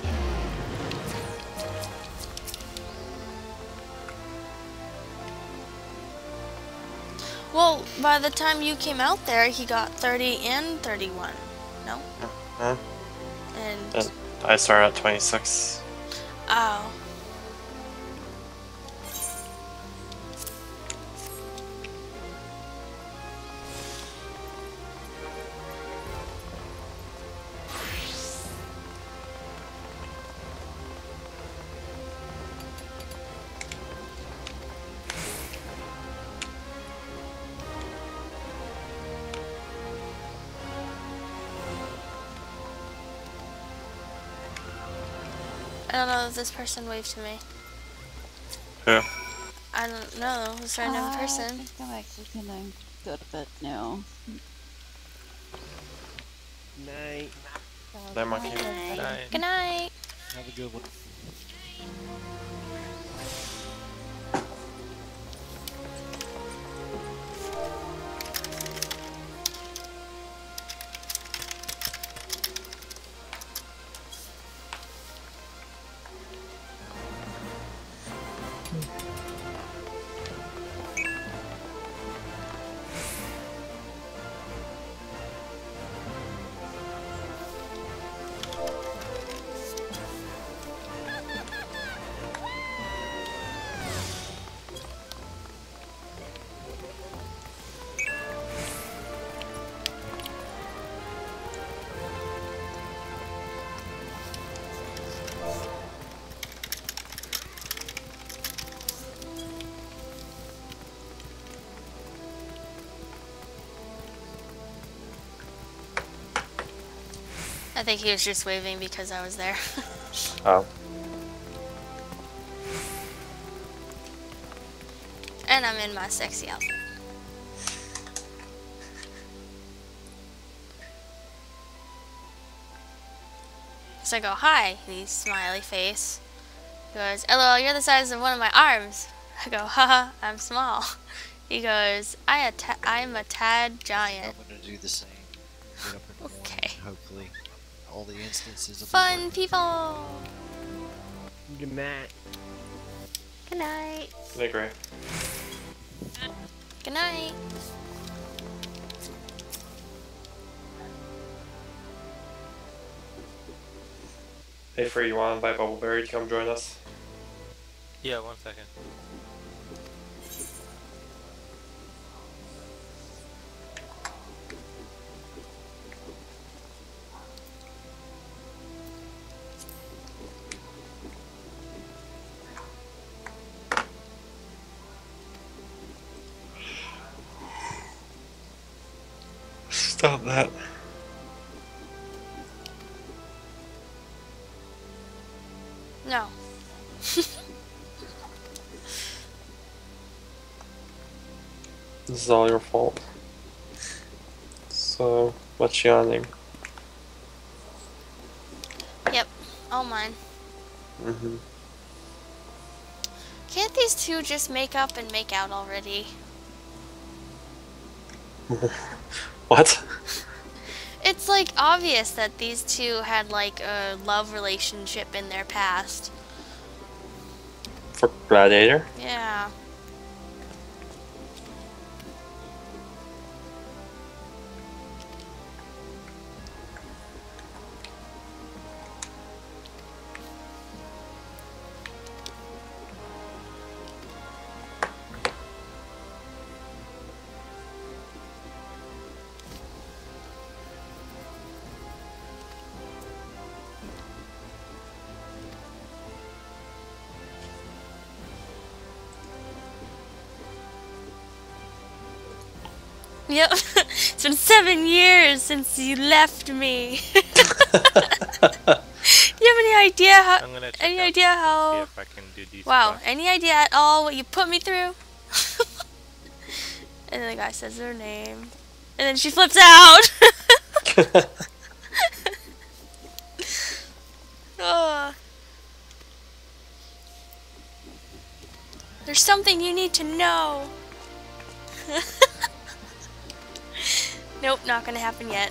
Well, by the time you came out there, he got 30 and 31. No? Huh? And I started at 26. oh. I don't know if this person waved to me. Who? I don't know. This random I person. think I'm actually gonna go to bed now. Night. That monkey. Night. Good night. Have a good one. I think he was just waving because I was there. Oh. And I'm in my sexy outfit. So I go, hi, he's smiley face. He goes, LOL, you're the size of one of my arms. I go, haha, I'm small. He goes, I'm a tad giant. I'm gonna do the same. Get up in the morning. Okay. Hopefully, all the instances will be Fun working. people! Good night. Good night. I agree. Good night. Hey, Free, you want to buy Bubbleberry to come join us? Yeah, 1 second. Stop that. No. This is all your fault. So, what's yawning? Yep, all mine. Mm-hmm. Can't these two just make up and make out already? What? It's like obvious that these two had like a love relationship in their past. For Gladiator? Yeah. Yep. It's been 7 years since you left me. Do you have any idea how? I'm gonna check Any out idea and how? see if I can do these Wow. quests. Any idea at all what you put me through? And then the guy says her name, and then she flips out. Oh. There's something you need to know. Nope, not gonna happen yet.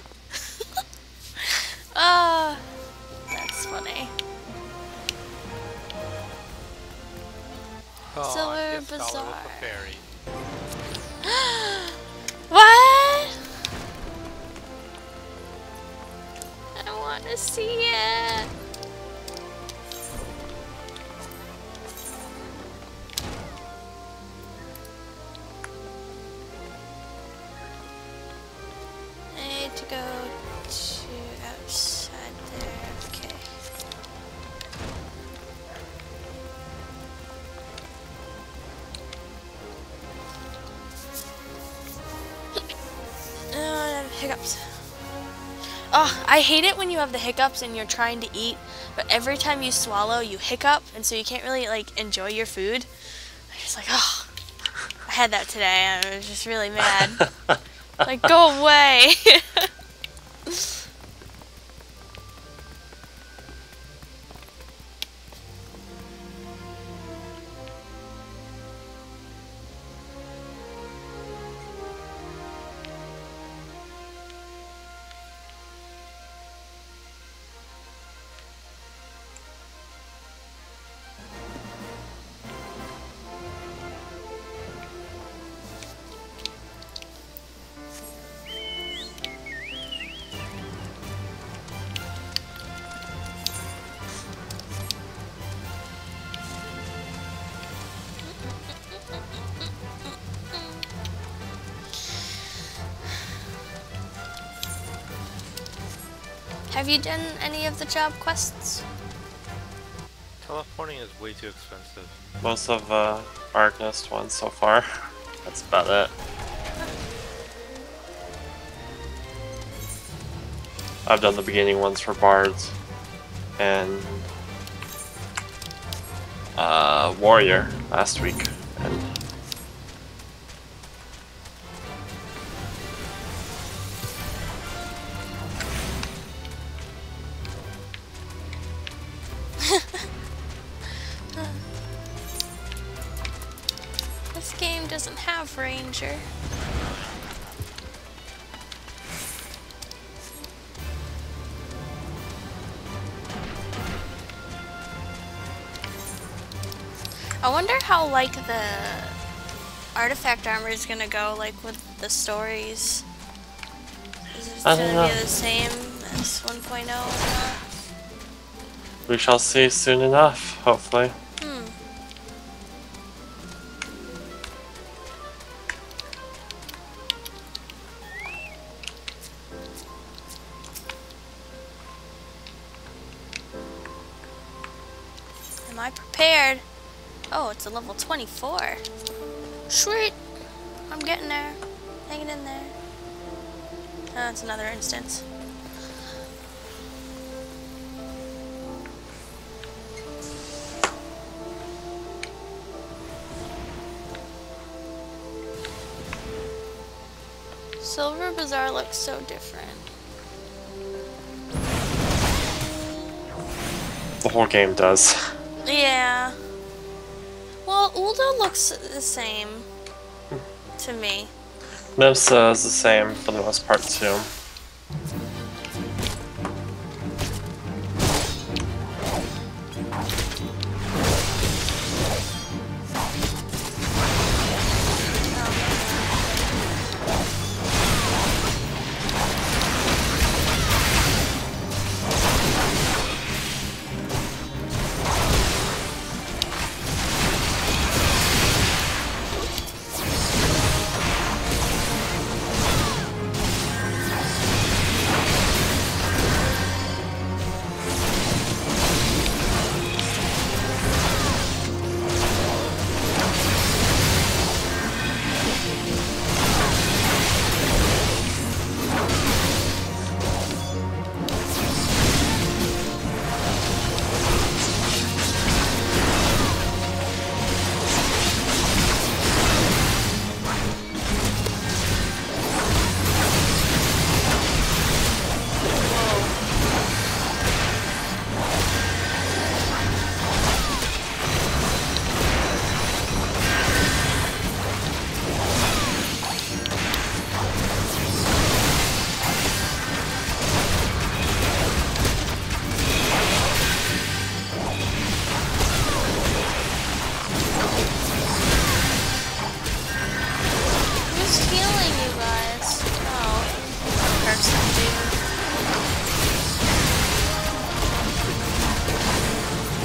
Ah, that's funny. Bazaar. with the fairy. What? I want to see it. I need to go to outside there. Okay. Oh, I have hiccups. Oh, I hate it when you have the hiccups and you're trying to eat, but every time you swallow, you hiccup, and so you can't really like enjoy your food. I'm just like, oh, I had that today. And I was just really mad. Like, go away. Have you done any of the job quests? Teleporting is way too expensive. Most of Arcanist ones so far. That's about it. I've done the beginning ones for Bards and Warrior last week, and This game doesn't have Ranger. I wonder how like the artifact armor is gonna go like with the stories. Is it gonna be the same as 1.0 or not? we shall see soon enough, hopefully. Am I prepared? Oh, it's a level 24. Sweet! I'm getting there. Hanging in there. Oh, that's another instance. Silver Bazaar looks so different. The whole game does. Yeah. Well, Ul'dah looks the same to me. Mimsa is the same for the most part too.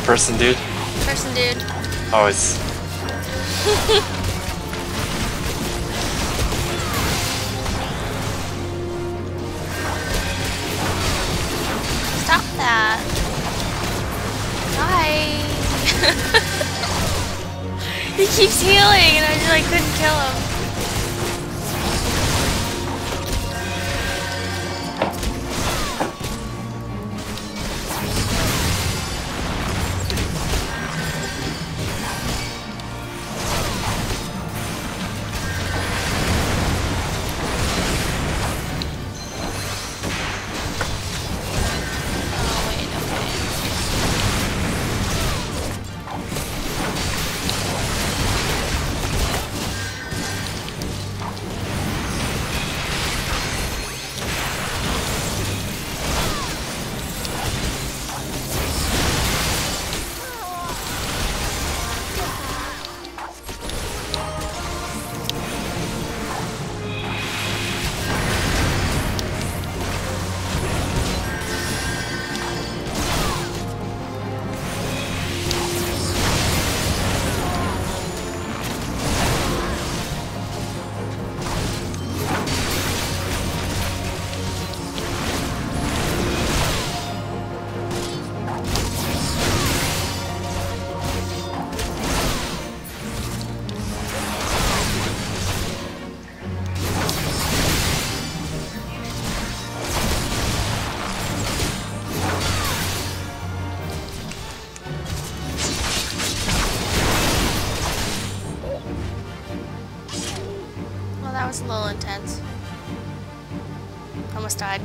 person, dude? Person, dude. Always. Stop that. Die. He keeps healing and I just like couldn't kill him. That was a little intense. Almost died.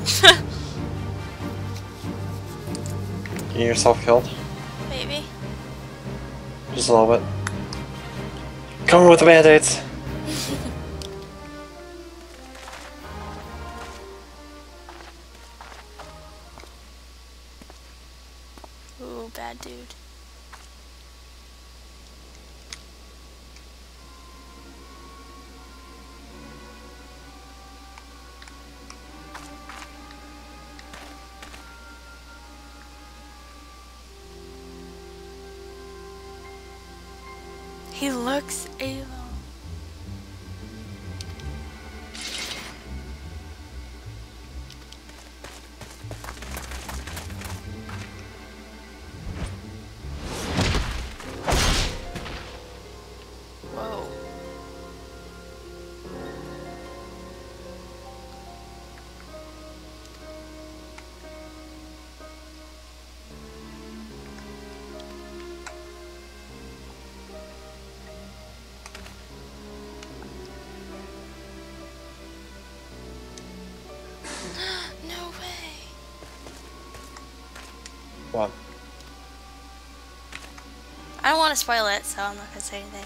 Getting yourself killed? Maybe. Just a little bit. Coming with the band-aids! Ooh, bad dude. He looks evil. Whoa. No way. What? I don't want to spoil it, so I'm not gonna say anything.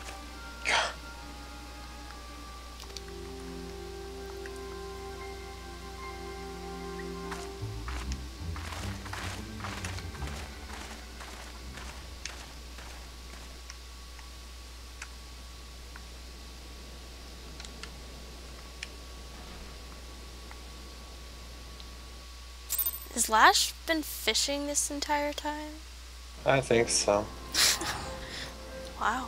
Has Lash been fishing this entire time? I think so. Wow.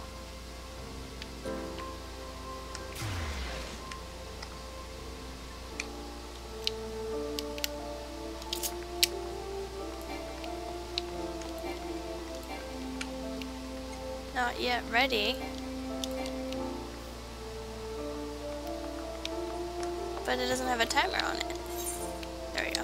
Not yet ready. But it doesn't have a timer on it. There we go.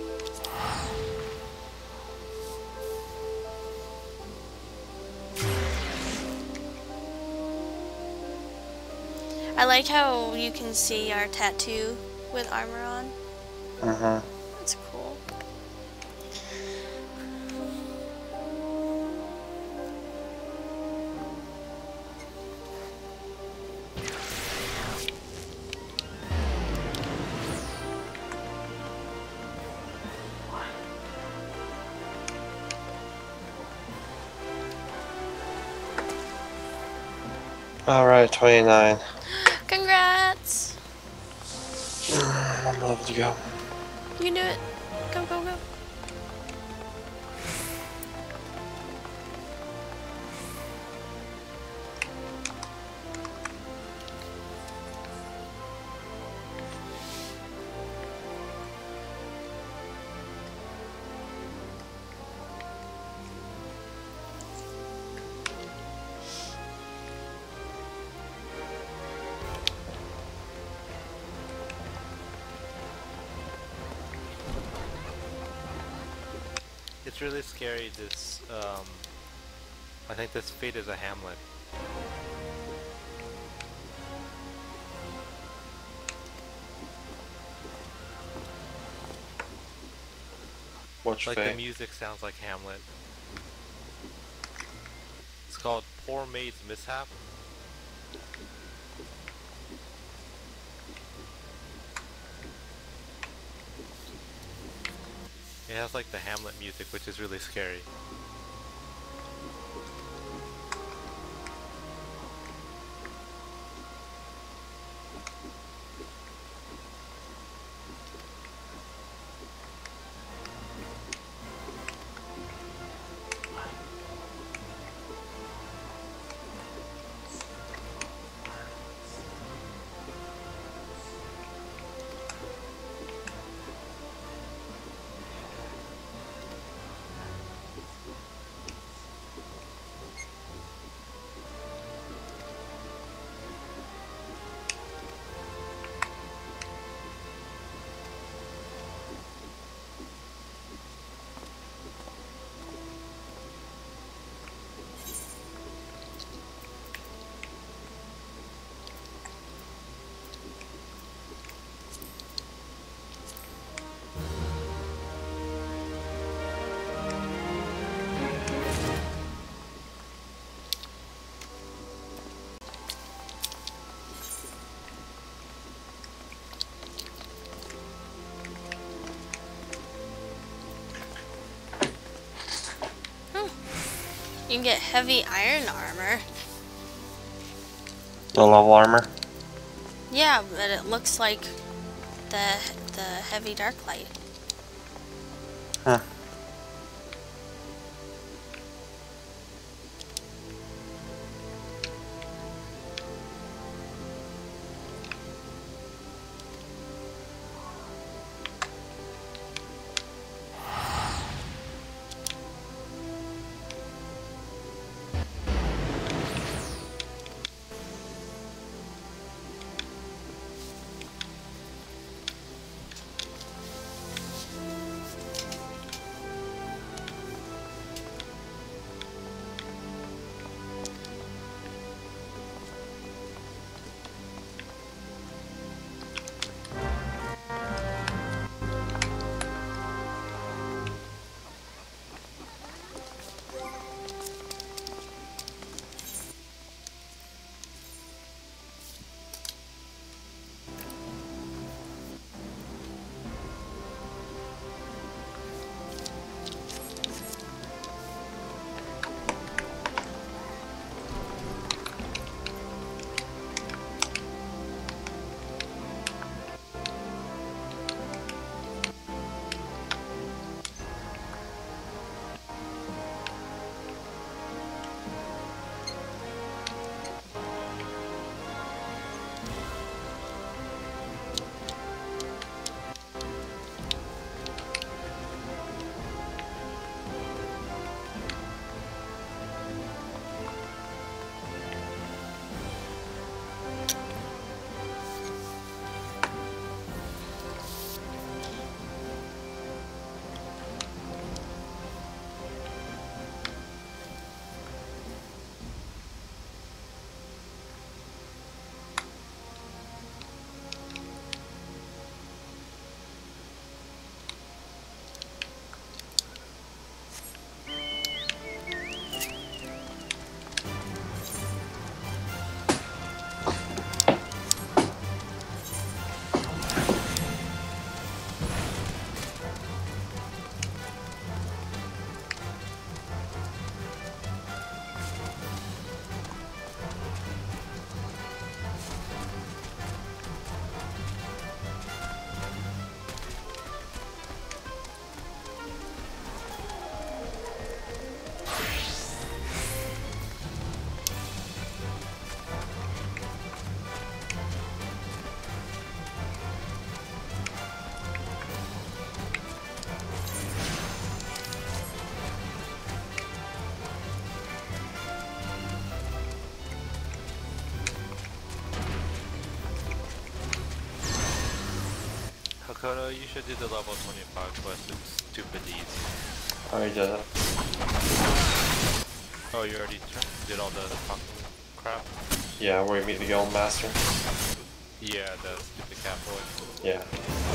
I like how you can see our tattoo with armor on. Uh-huh. That's cool. Alright, 29. Congrats! I'm level to go. You can do it. Go, go, go. It's really scary. This I think this fate is a Hamlet. Which Like fate? the music sounds like Hamlet. It's called Poor Maid's Mishap. It has like the Hamlet music, which is really scary. You can get heavy iron armor. Low level armor? Yeah, but it looks like the heavy dark light. Huh. Hakoda, you should do the level 25 quest. It's stupid easy. I already did it. Oh, you already did all the talking crap? Yeah, where you meet the Guild Master. Yeah, the stupid cat boy. Yeah.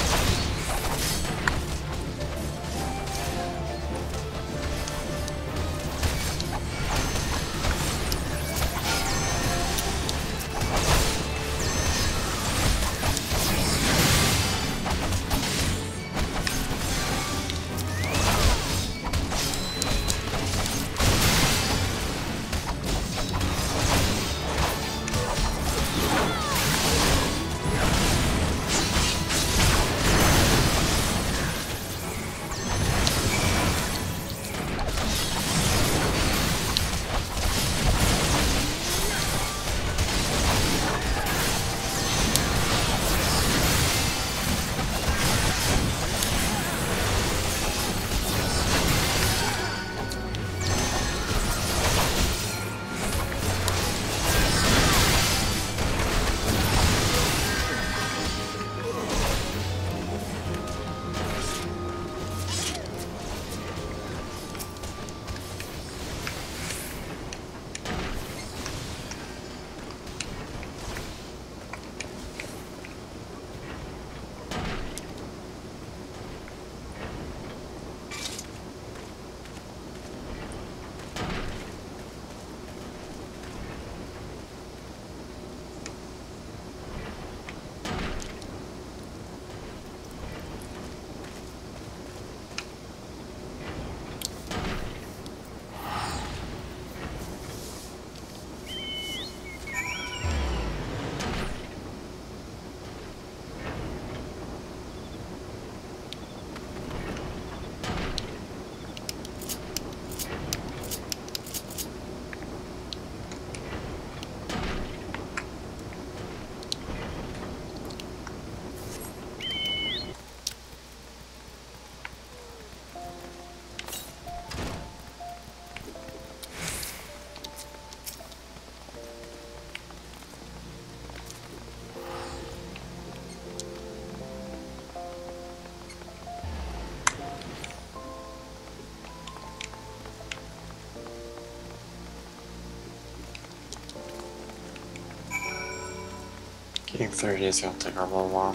Getting 30 is gonna take a little while.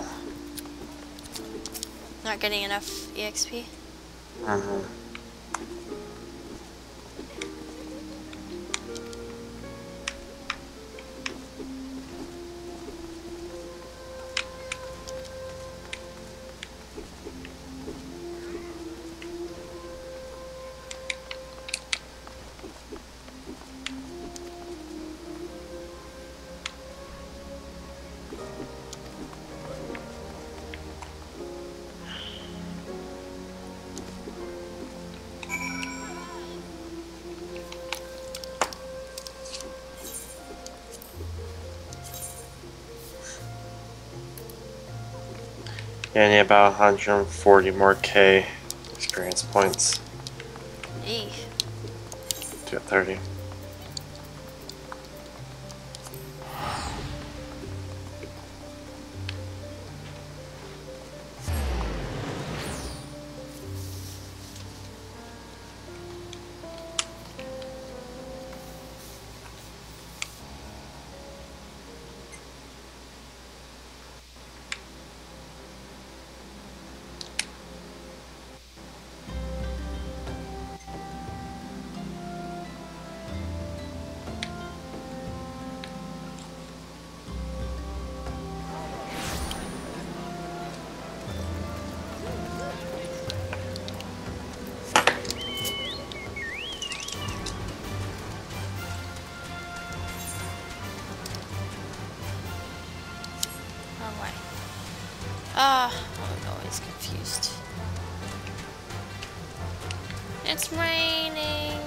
Not getting enough EXP? Mm-hmm. Yeah, I need about 140 more K experience points Eee. to get 30. I'm always confused. It's raining.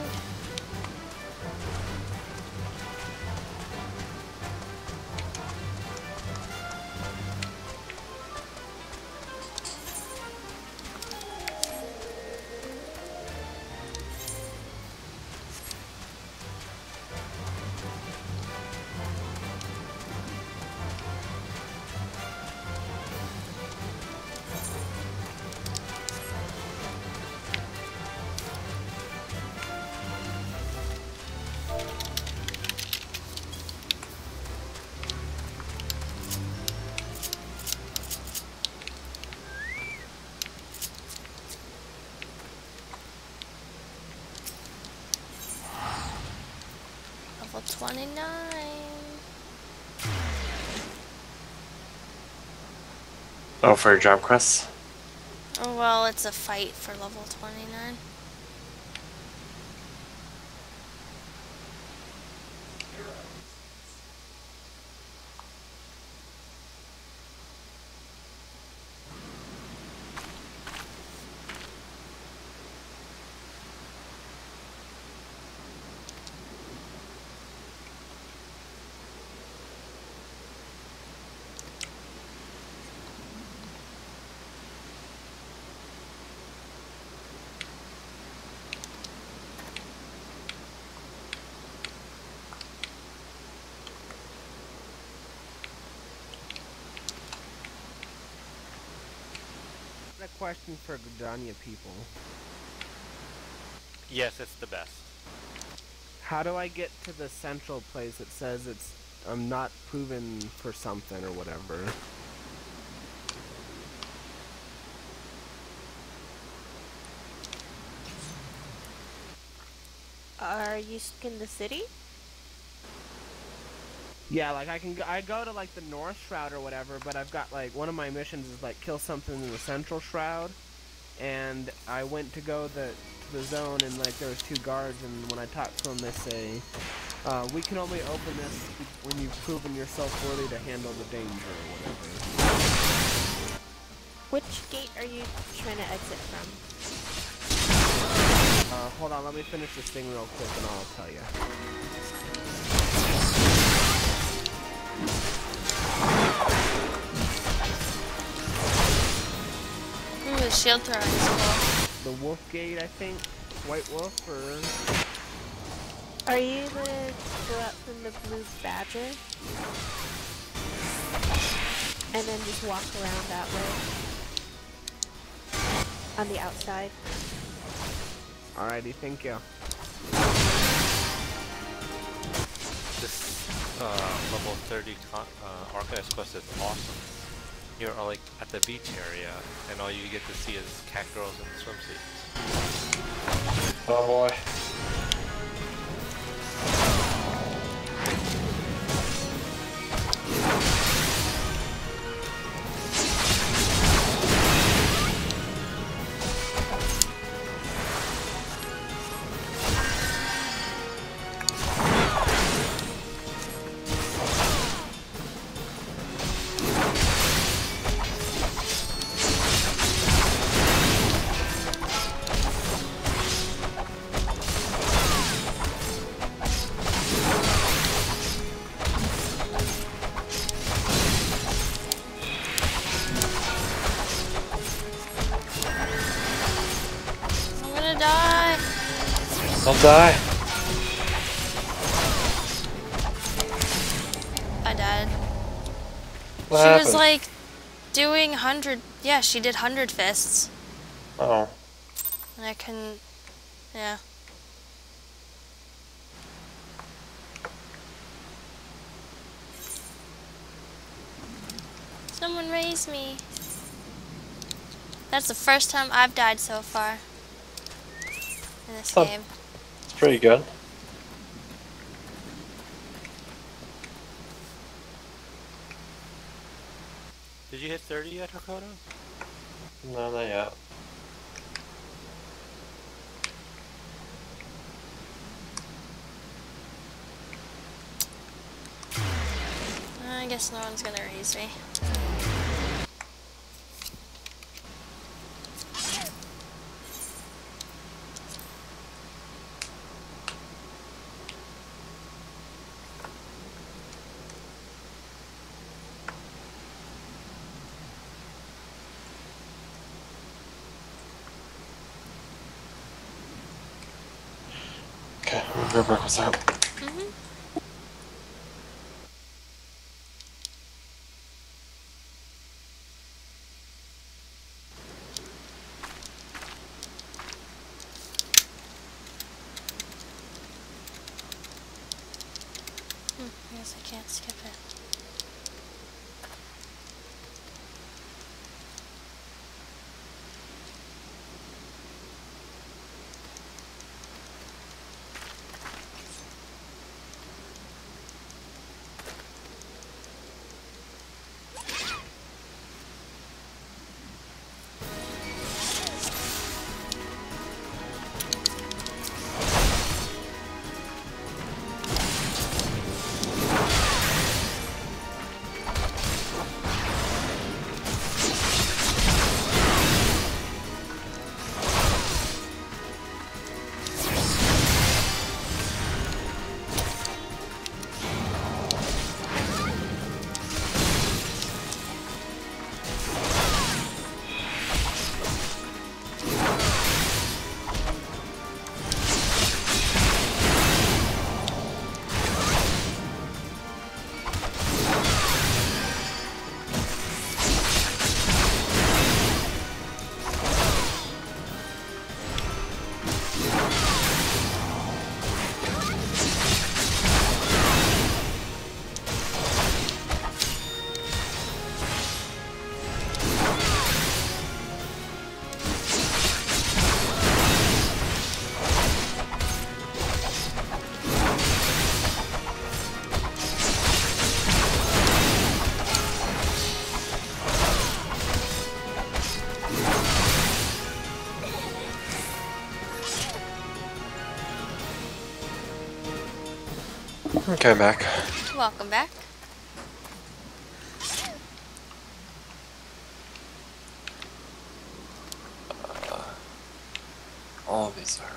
29. Oh, for your job quests? Oh, well, it's a fight for level 29. A question for Gdania people. Yes, it's the best. How do I get to the central place that says I'm not proven for something or whatever? Are you in the city? Yeah, like I go to like the North Shroud or whatever, but I've got like one of my missions is like kill something in the Central Shroud, and I went to go to the zone and like there was 2 guards, and when I talked to them they say, we can only open this when you've proven yourself worthy to handle the danger or whatever. Which gate are you trying to exit from? Hold on, let me finish this thing real quick and I'll tell you. Ooh, the shield throwing is cool. The Wolf Gate, I think? White Wolf, or... Are you able to go out from the Blue Badger? And then just walk around that way? On the outside? Alrighty, thank you. This level 30 Arcanist quest is awesome. You're like at the beach area, and all you get to see is cat girls in swimsuits. Oh boy. Don't die. I died. What She happened? was like doing 100. Yeah, she did 100 fists. Oh. And I couldn't. Yeah. Someone raise me. That's the first time I've died so far in this game. It's pretty good. Did you hit 30 yet, Hakoda? No, not yet. I guess no one's gonna raise me. Okay, we'll go back what's up. I guess I can't skip it. Okay, back. Welcome back. All these are.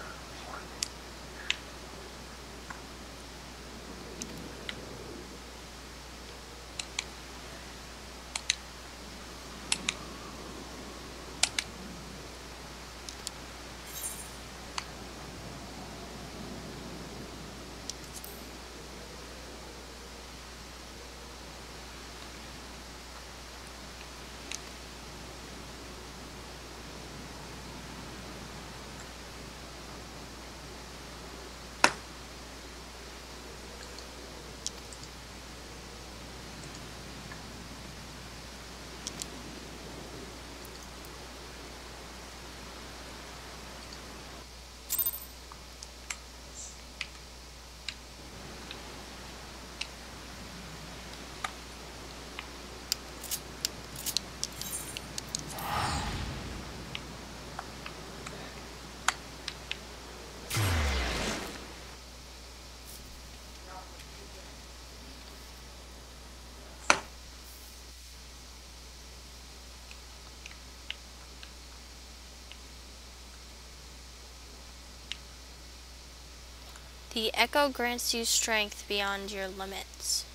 The echo grants you strength beyond your limits.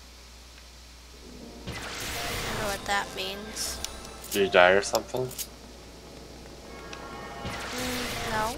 I don't know what that means. Did you die or something? No.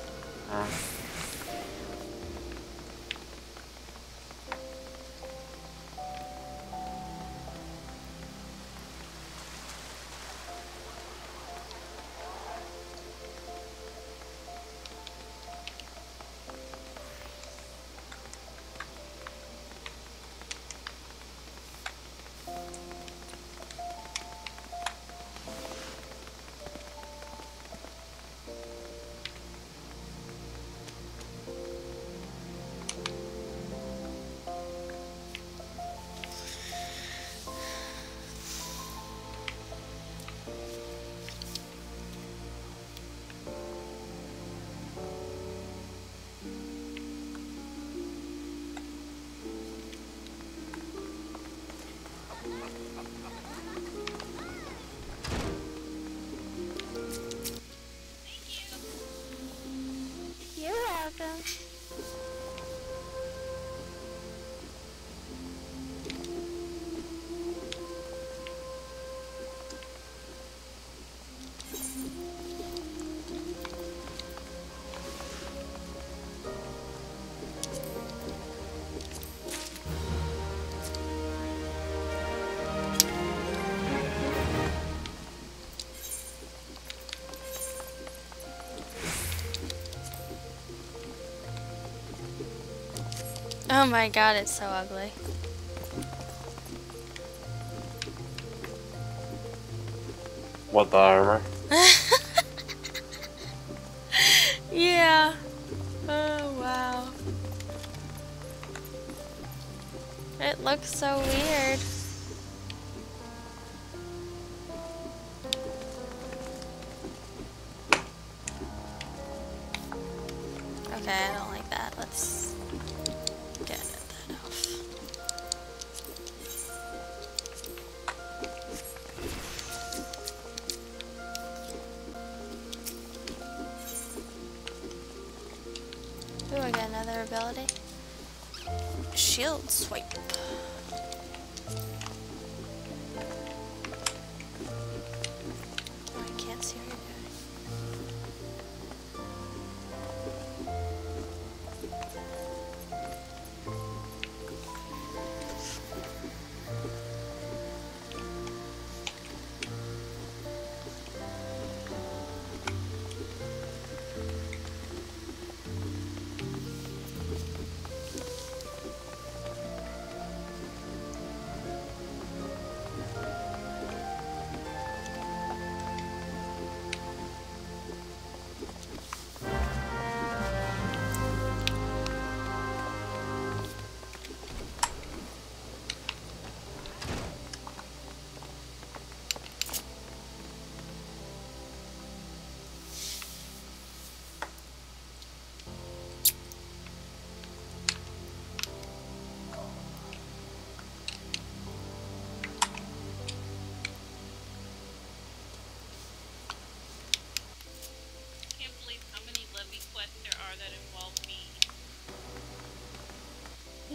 You're welcome. Oh my god, it's so ugly. What, the armor? Yeah. Oh wow. It looks so weird. Okay, I don't like that. Let's get that off. Ooh, I got another ability. Shield swipe. Oh, I can't see what you're doing.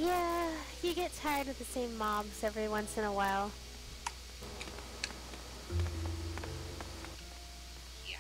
Yeah, you get tired of the same mobs every once in a while. Yeah.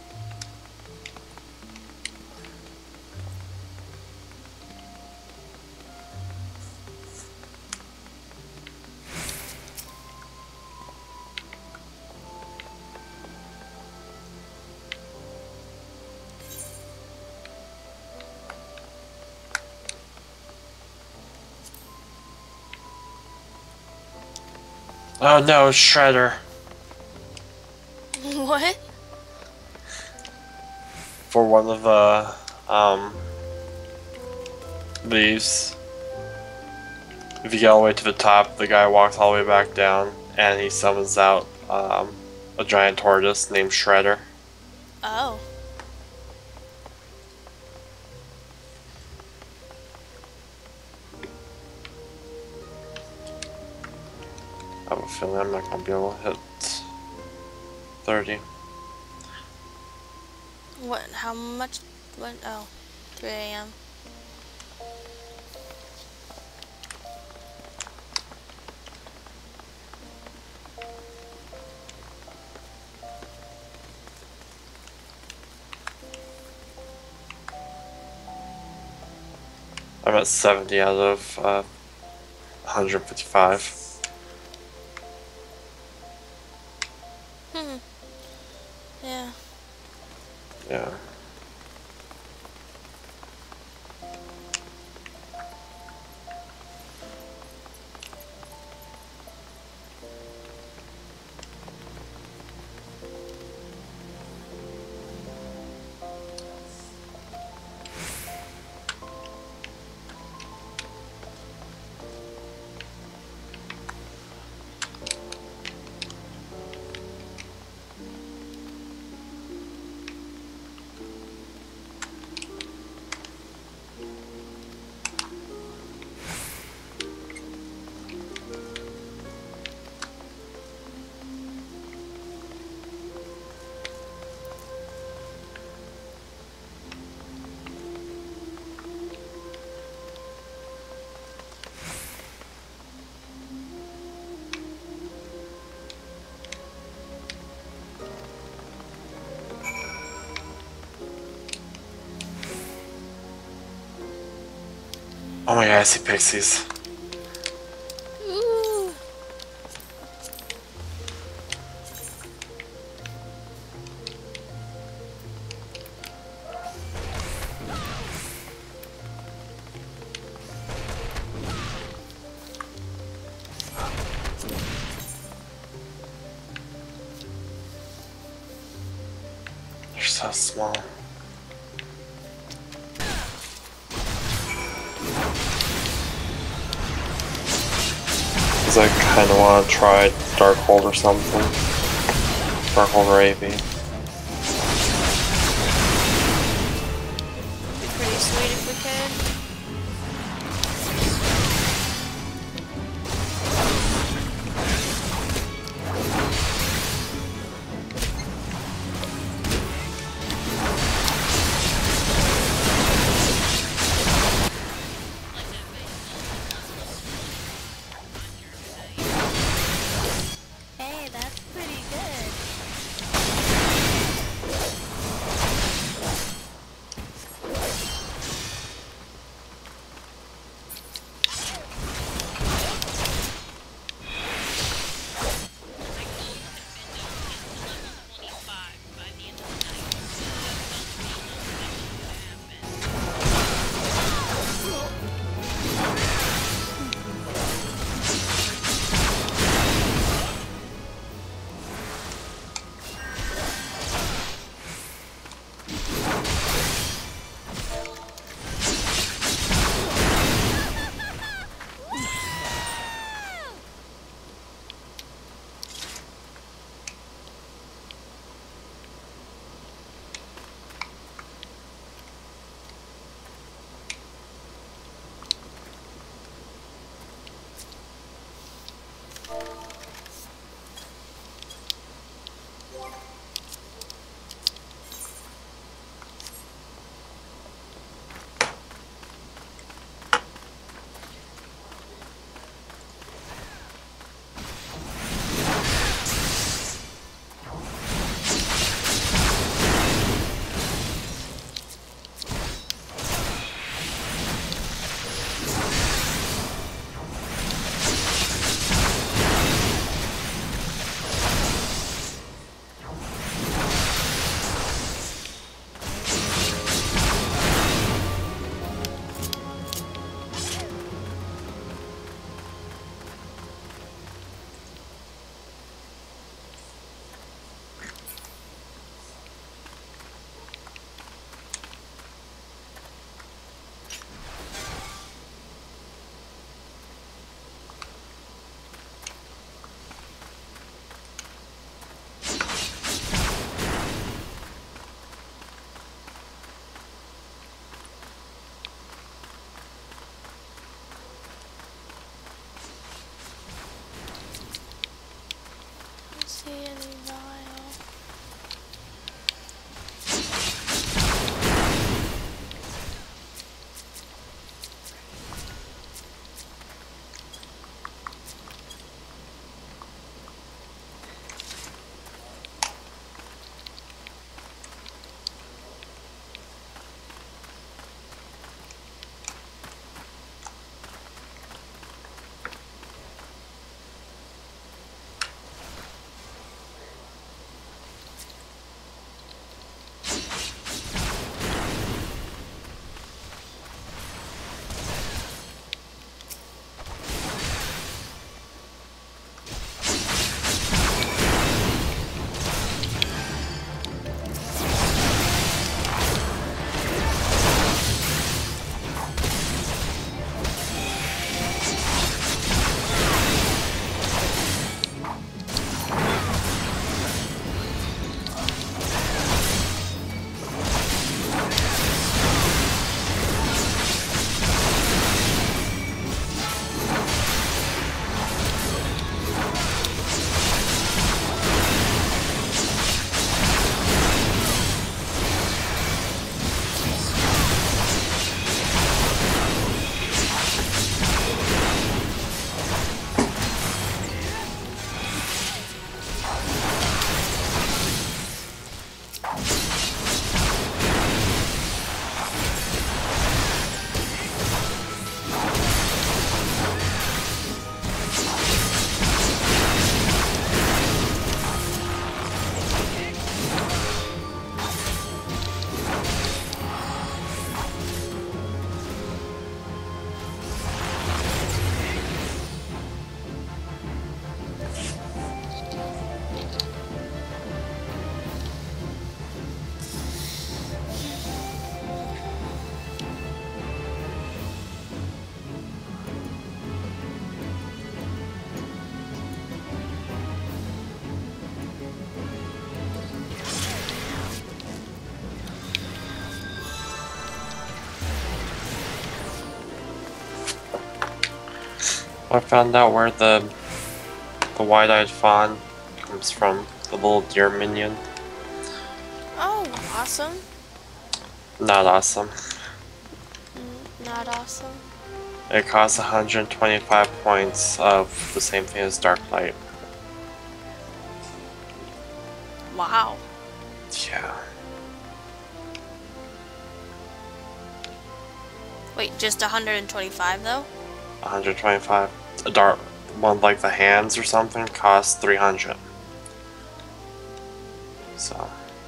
Oh no, Shredder. What? For one of the leaves. If you get all the way to the top, the guy walks all the way back down, and he summons out a giant tortoise named Shredder. Oh. I have a feeling I'm not gonna be able to hit 30. What? How much? What? Oh, 3 a.m. I'm at 70 out of 155. Yeah. Yeah. Oh my god, I see pixies. Ooh. They're so small. I kind of want to try Darkhold or something. Darkhold or AV. Be pretty sweet if we could. Hey, that's pretty good. I found out where the wide-eyed fawn comes from. The little deer minion. Oh, awesome. Not awesome. Not awesome. It costs 125 points of the same thing as Dark Light. Wow. Yeah. Wait, just 125 though? 125. A dark one like the hands or something costs 300. So.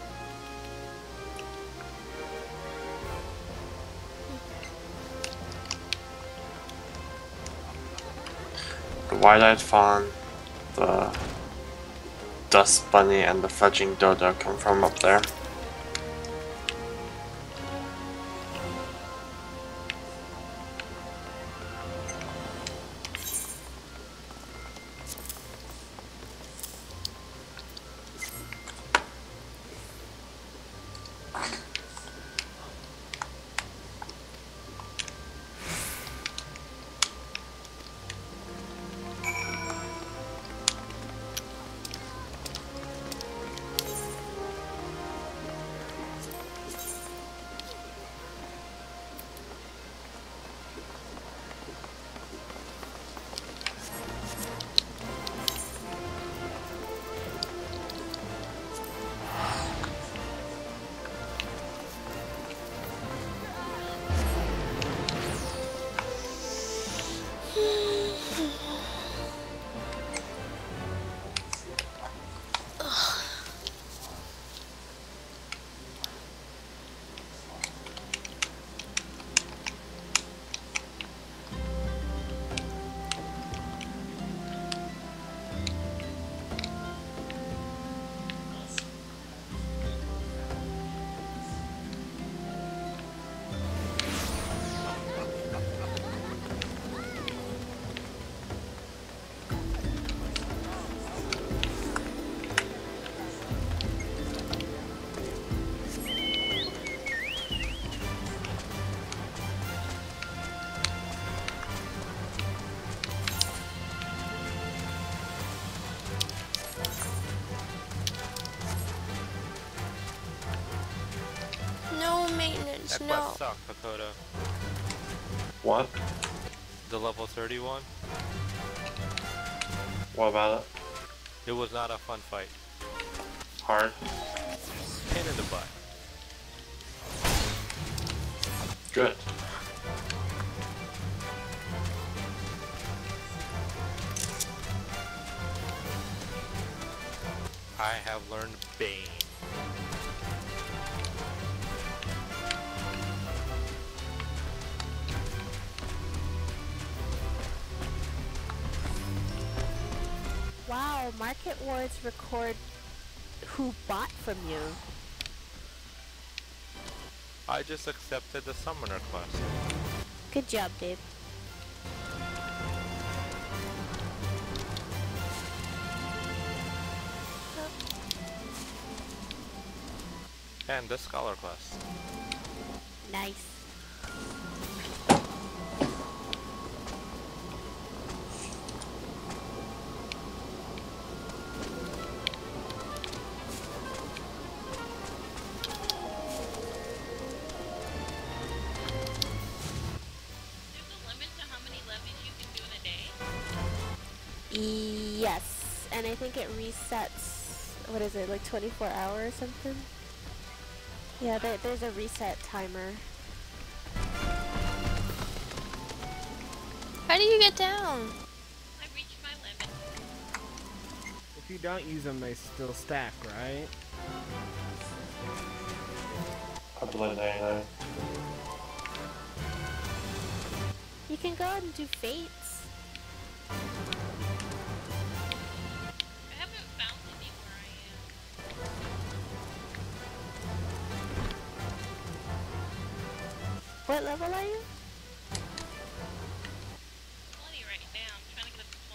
The wide-eyed fawn, the dust bunny, and the fudging dodo come from up there. No maintenance, That no. quest sucked, Hakoda. What? The level 31? What about it? It was not a fun fight. Hard? Pain in the butt. Good. I have learned Bane. Wow, market wards record who bought from you. I just accepted the summoner quest. Good job, babe. And the scholar quest. Nice. There's a limit to how many levies you can do in a day? Yes, and I think it resets, what is it, like 24 hours or something? Yeah, there's a reset timer. How do you get down? I reached my limit. If you don't use them, they still stack, right? I believe that. You can go out and do fates. I haven't found any where I am. What level are you? 20 right now. I'm trying to get up to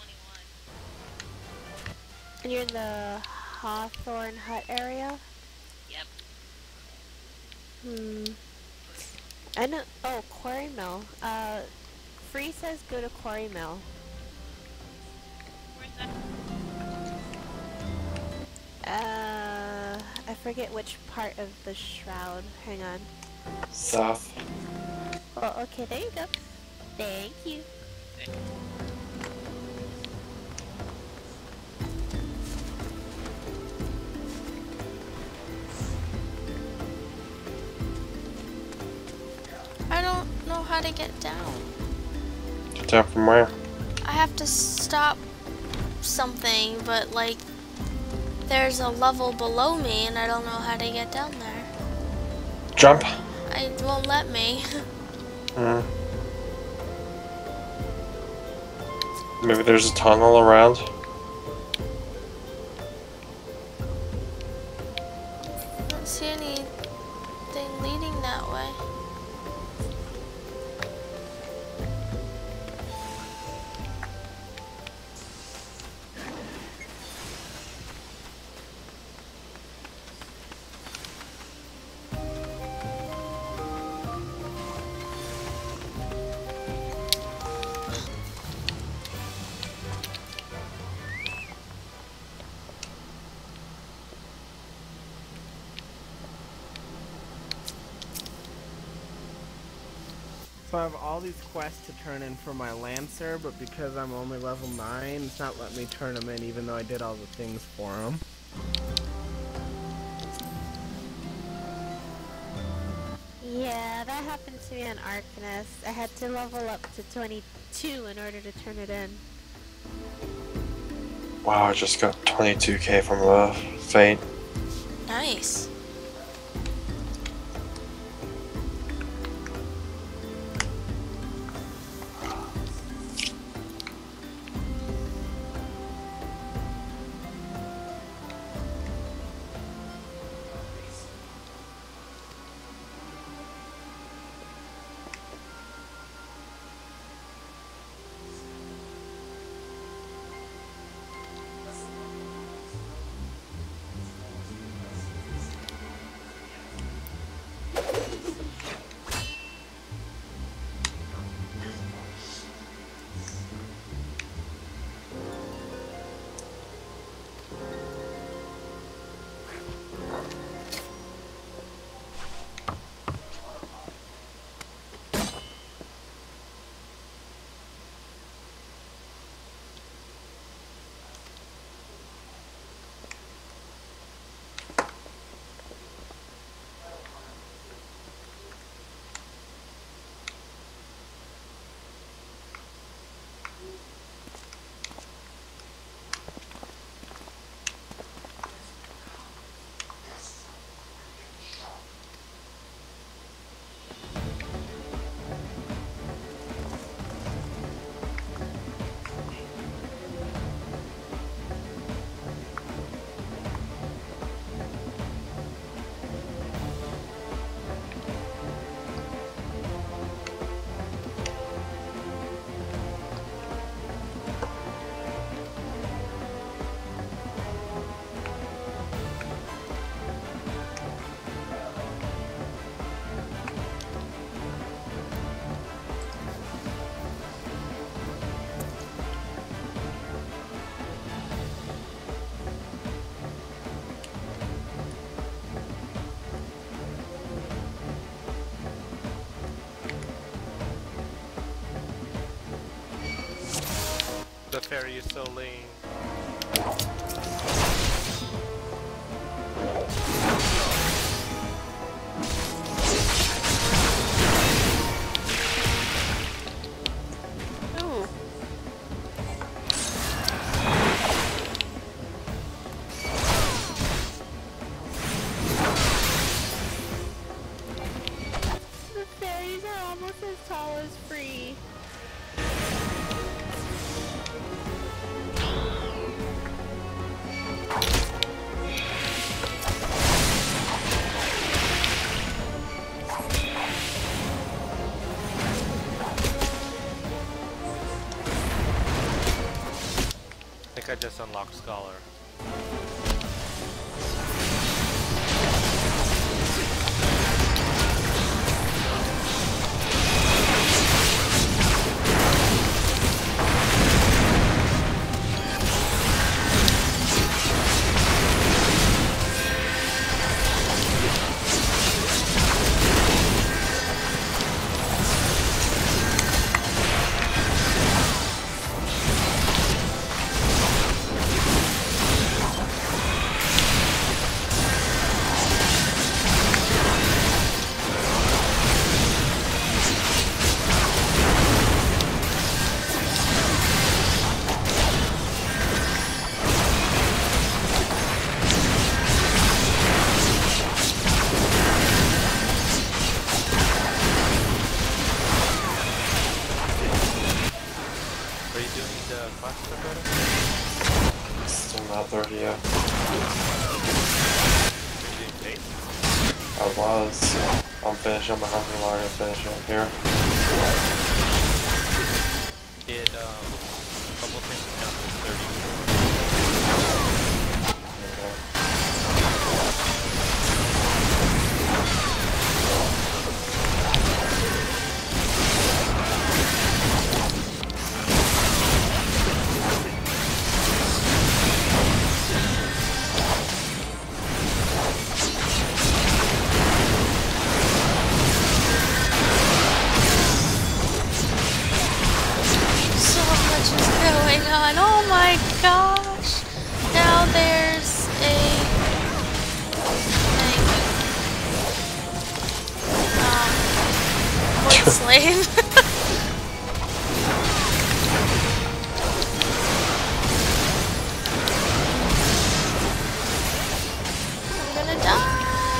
21. And you're in the Hawthorne Hut area? Yep. I know. Oh, Quarry Mill. Free says go to Quarry Mill. I forget which part of the shroud. Hang on. South. Oh, okay, there you go. Thank you. I don't know how to get down. Get down from where? I have to stop something, but like there's a level below me and I don't know how to get down there. Jump. It won't let me. Maybe there's a tunnel around. I don't see anything leading that way. So I have all these quests to turn in for my Lancer, but because I'm only level 9, it's not letting me turn them in even though I did all the things for them. Yeah, that happened to me on Arcanist. I had to level up to 22 in order to turn it in. Wow, I just got 22k from the Fate. Nice. The ferry is so lean. Ooh. The fairies are almost as tall as Free. I think I just unlocked Scholar. was. I'm finishing my hunting while I finish up here. It, couple things down to 34. Oh my gosh! Now there's a thing. Void slave. I'm gonna die.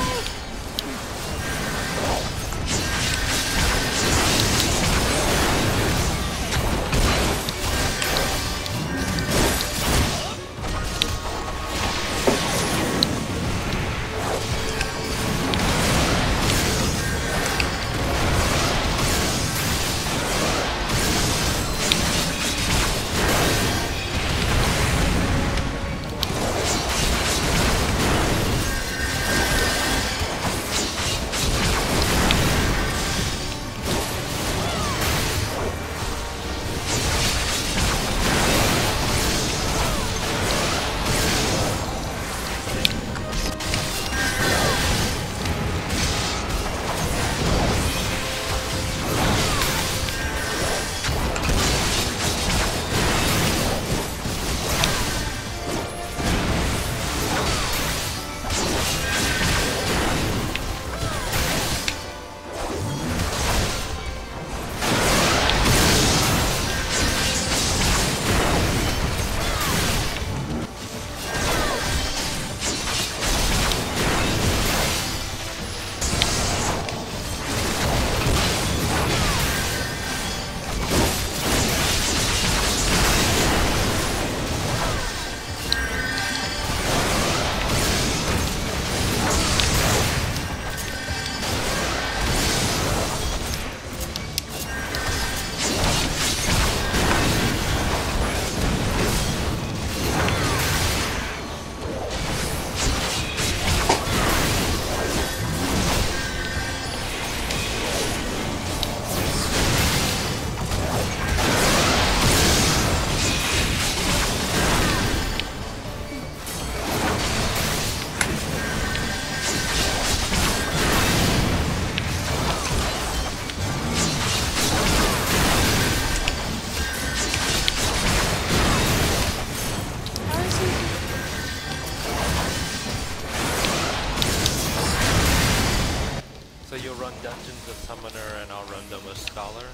Dungeons as Summoner and I'll run them as Scholar.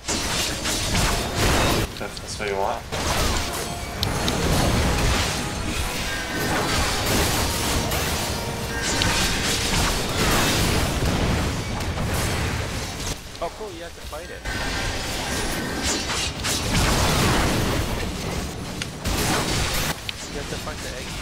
If that's what you want. Oh cool, you have to fight it. You have to fight the eggy.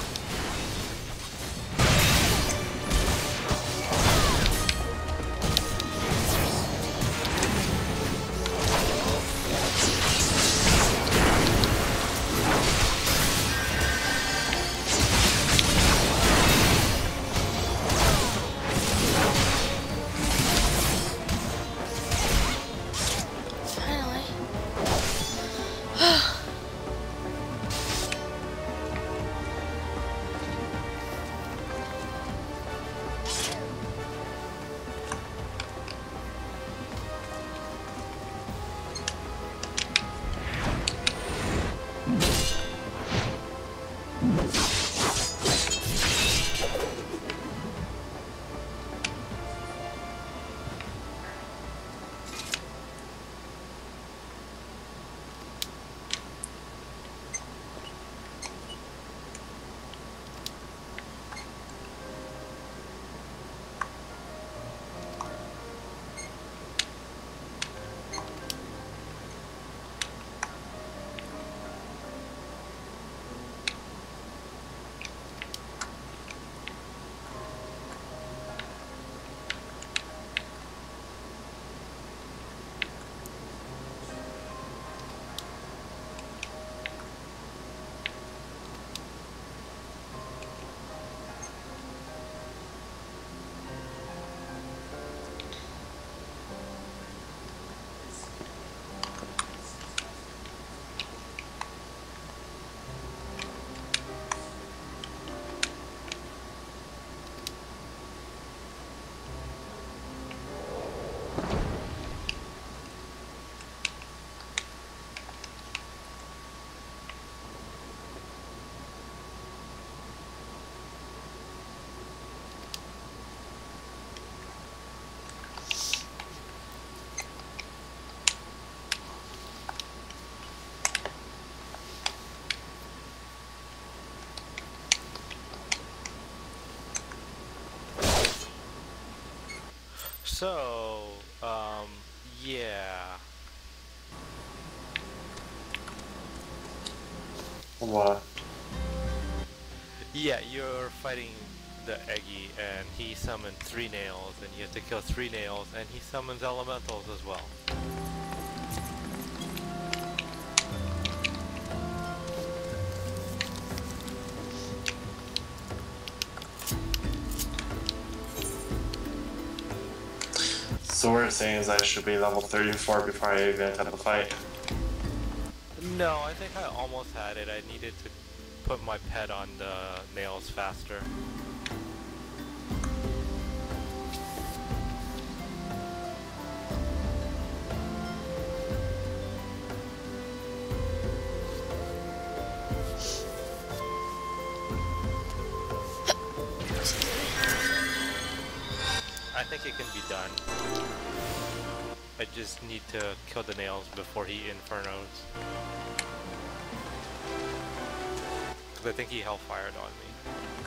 So, yeah. What? Yeah, you're fighting the Eggy, and he summoned 3 nails, and you have to kill 3 nails, and he summons elementals as well. So what you're saying is I should be level 34 before I even attempt the fight? No, I think I almost had it. I needed to put my pet on the nails faster. I think it can be done. I just need to kill the nails before he infernos. Because I think he hellfired on me.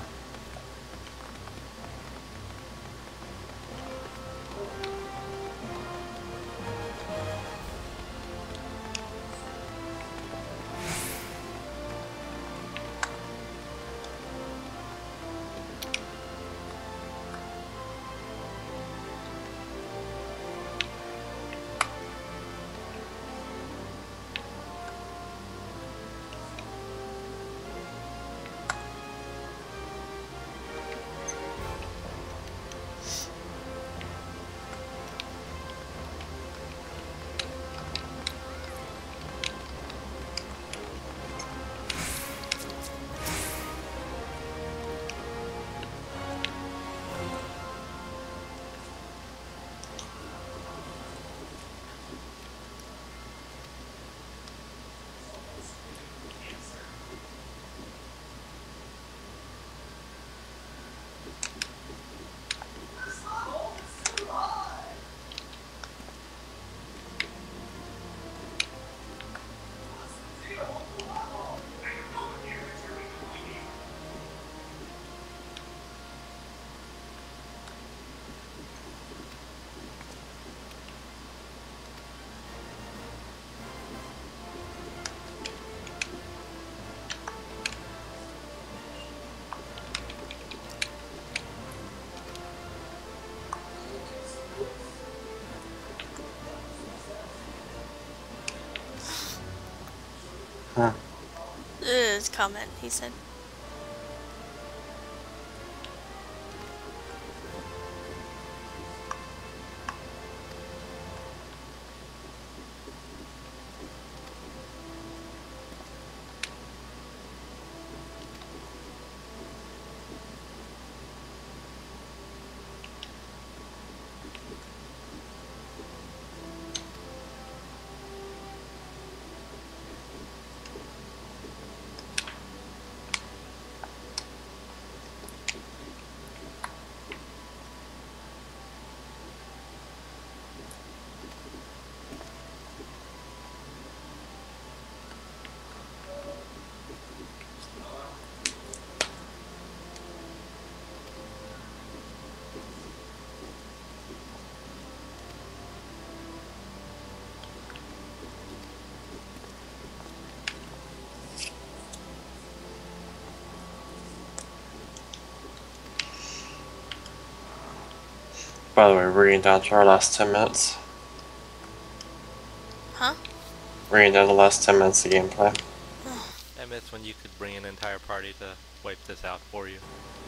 Huh. His comment, he said. By the way, we're getting down to our last 10 minutes. Huh? We're getting down to the last 10 minutes of gameplay. I miss when you could bring an entire party to wipe this out for you.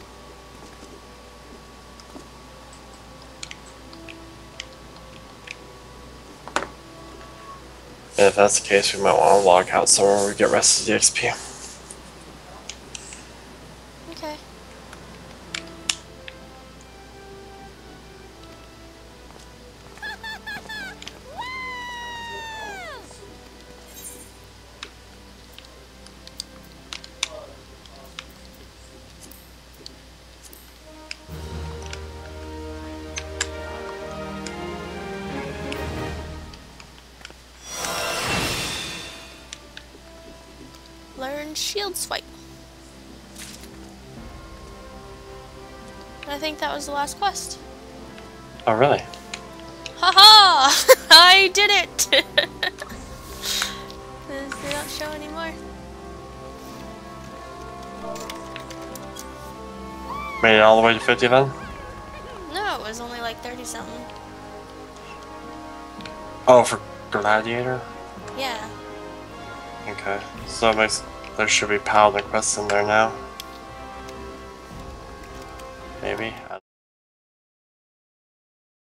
And if that's the case, we might want to log out somewhere we get rest of the XP. Okay. Learn shield swipe. I think that was the last quest. Oh, really? Haha! I did it! They don't show anymore. Made it all the way to 50 then? No, it was only like 30 something. Oh, for Gladiator? Yeah. Okay, so it makes, there should be paladin quests in there now. Maybe?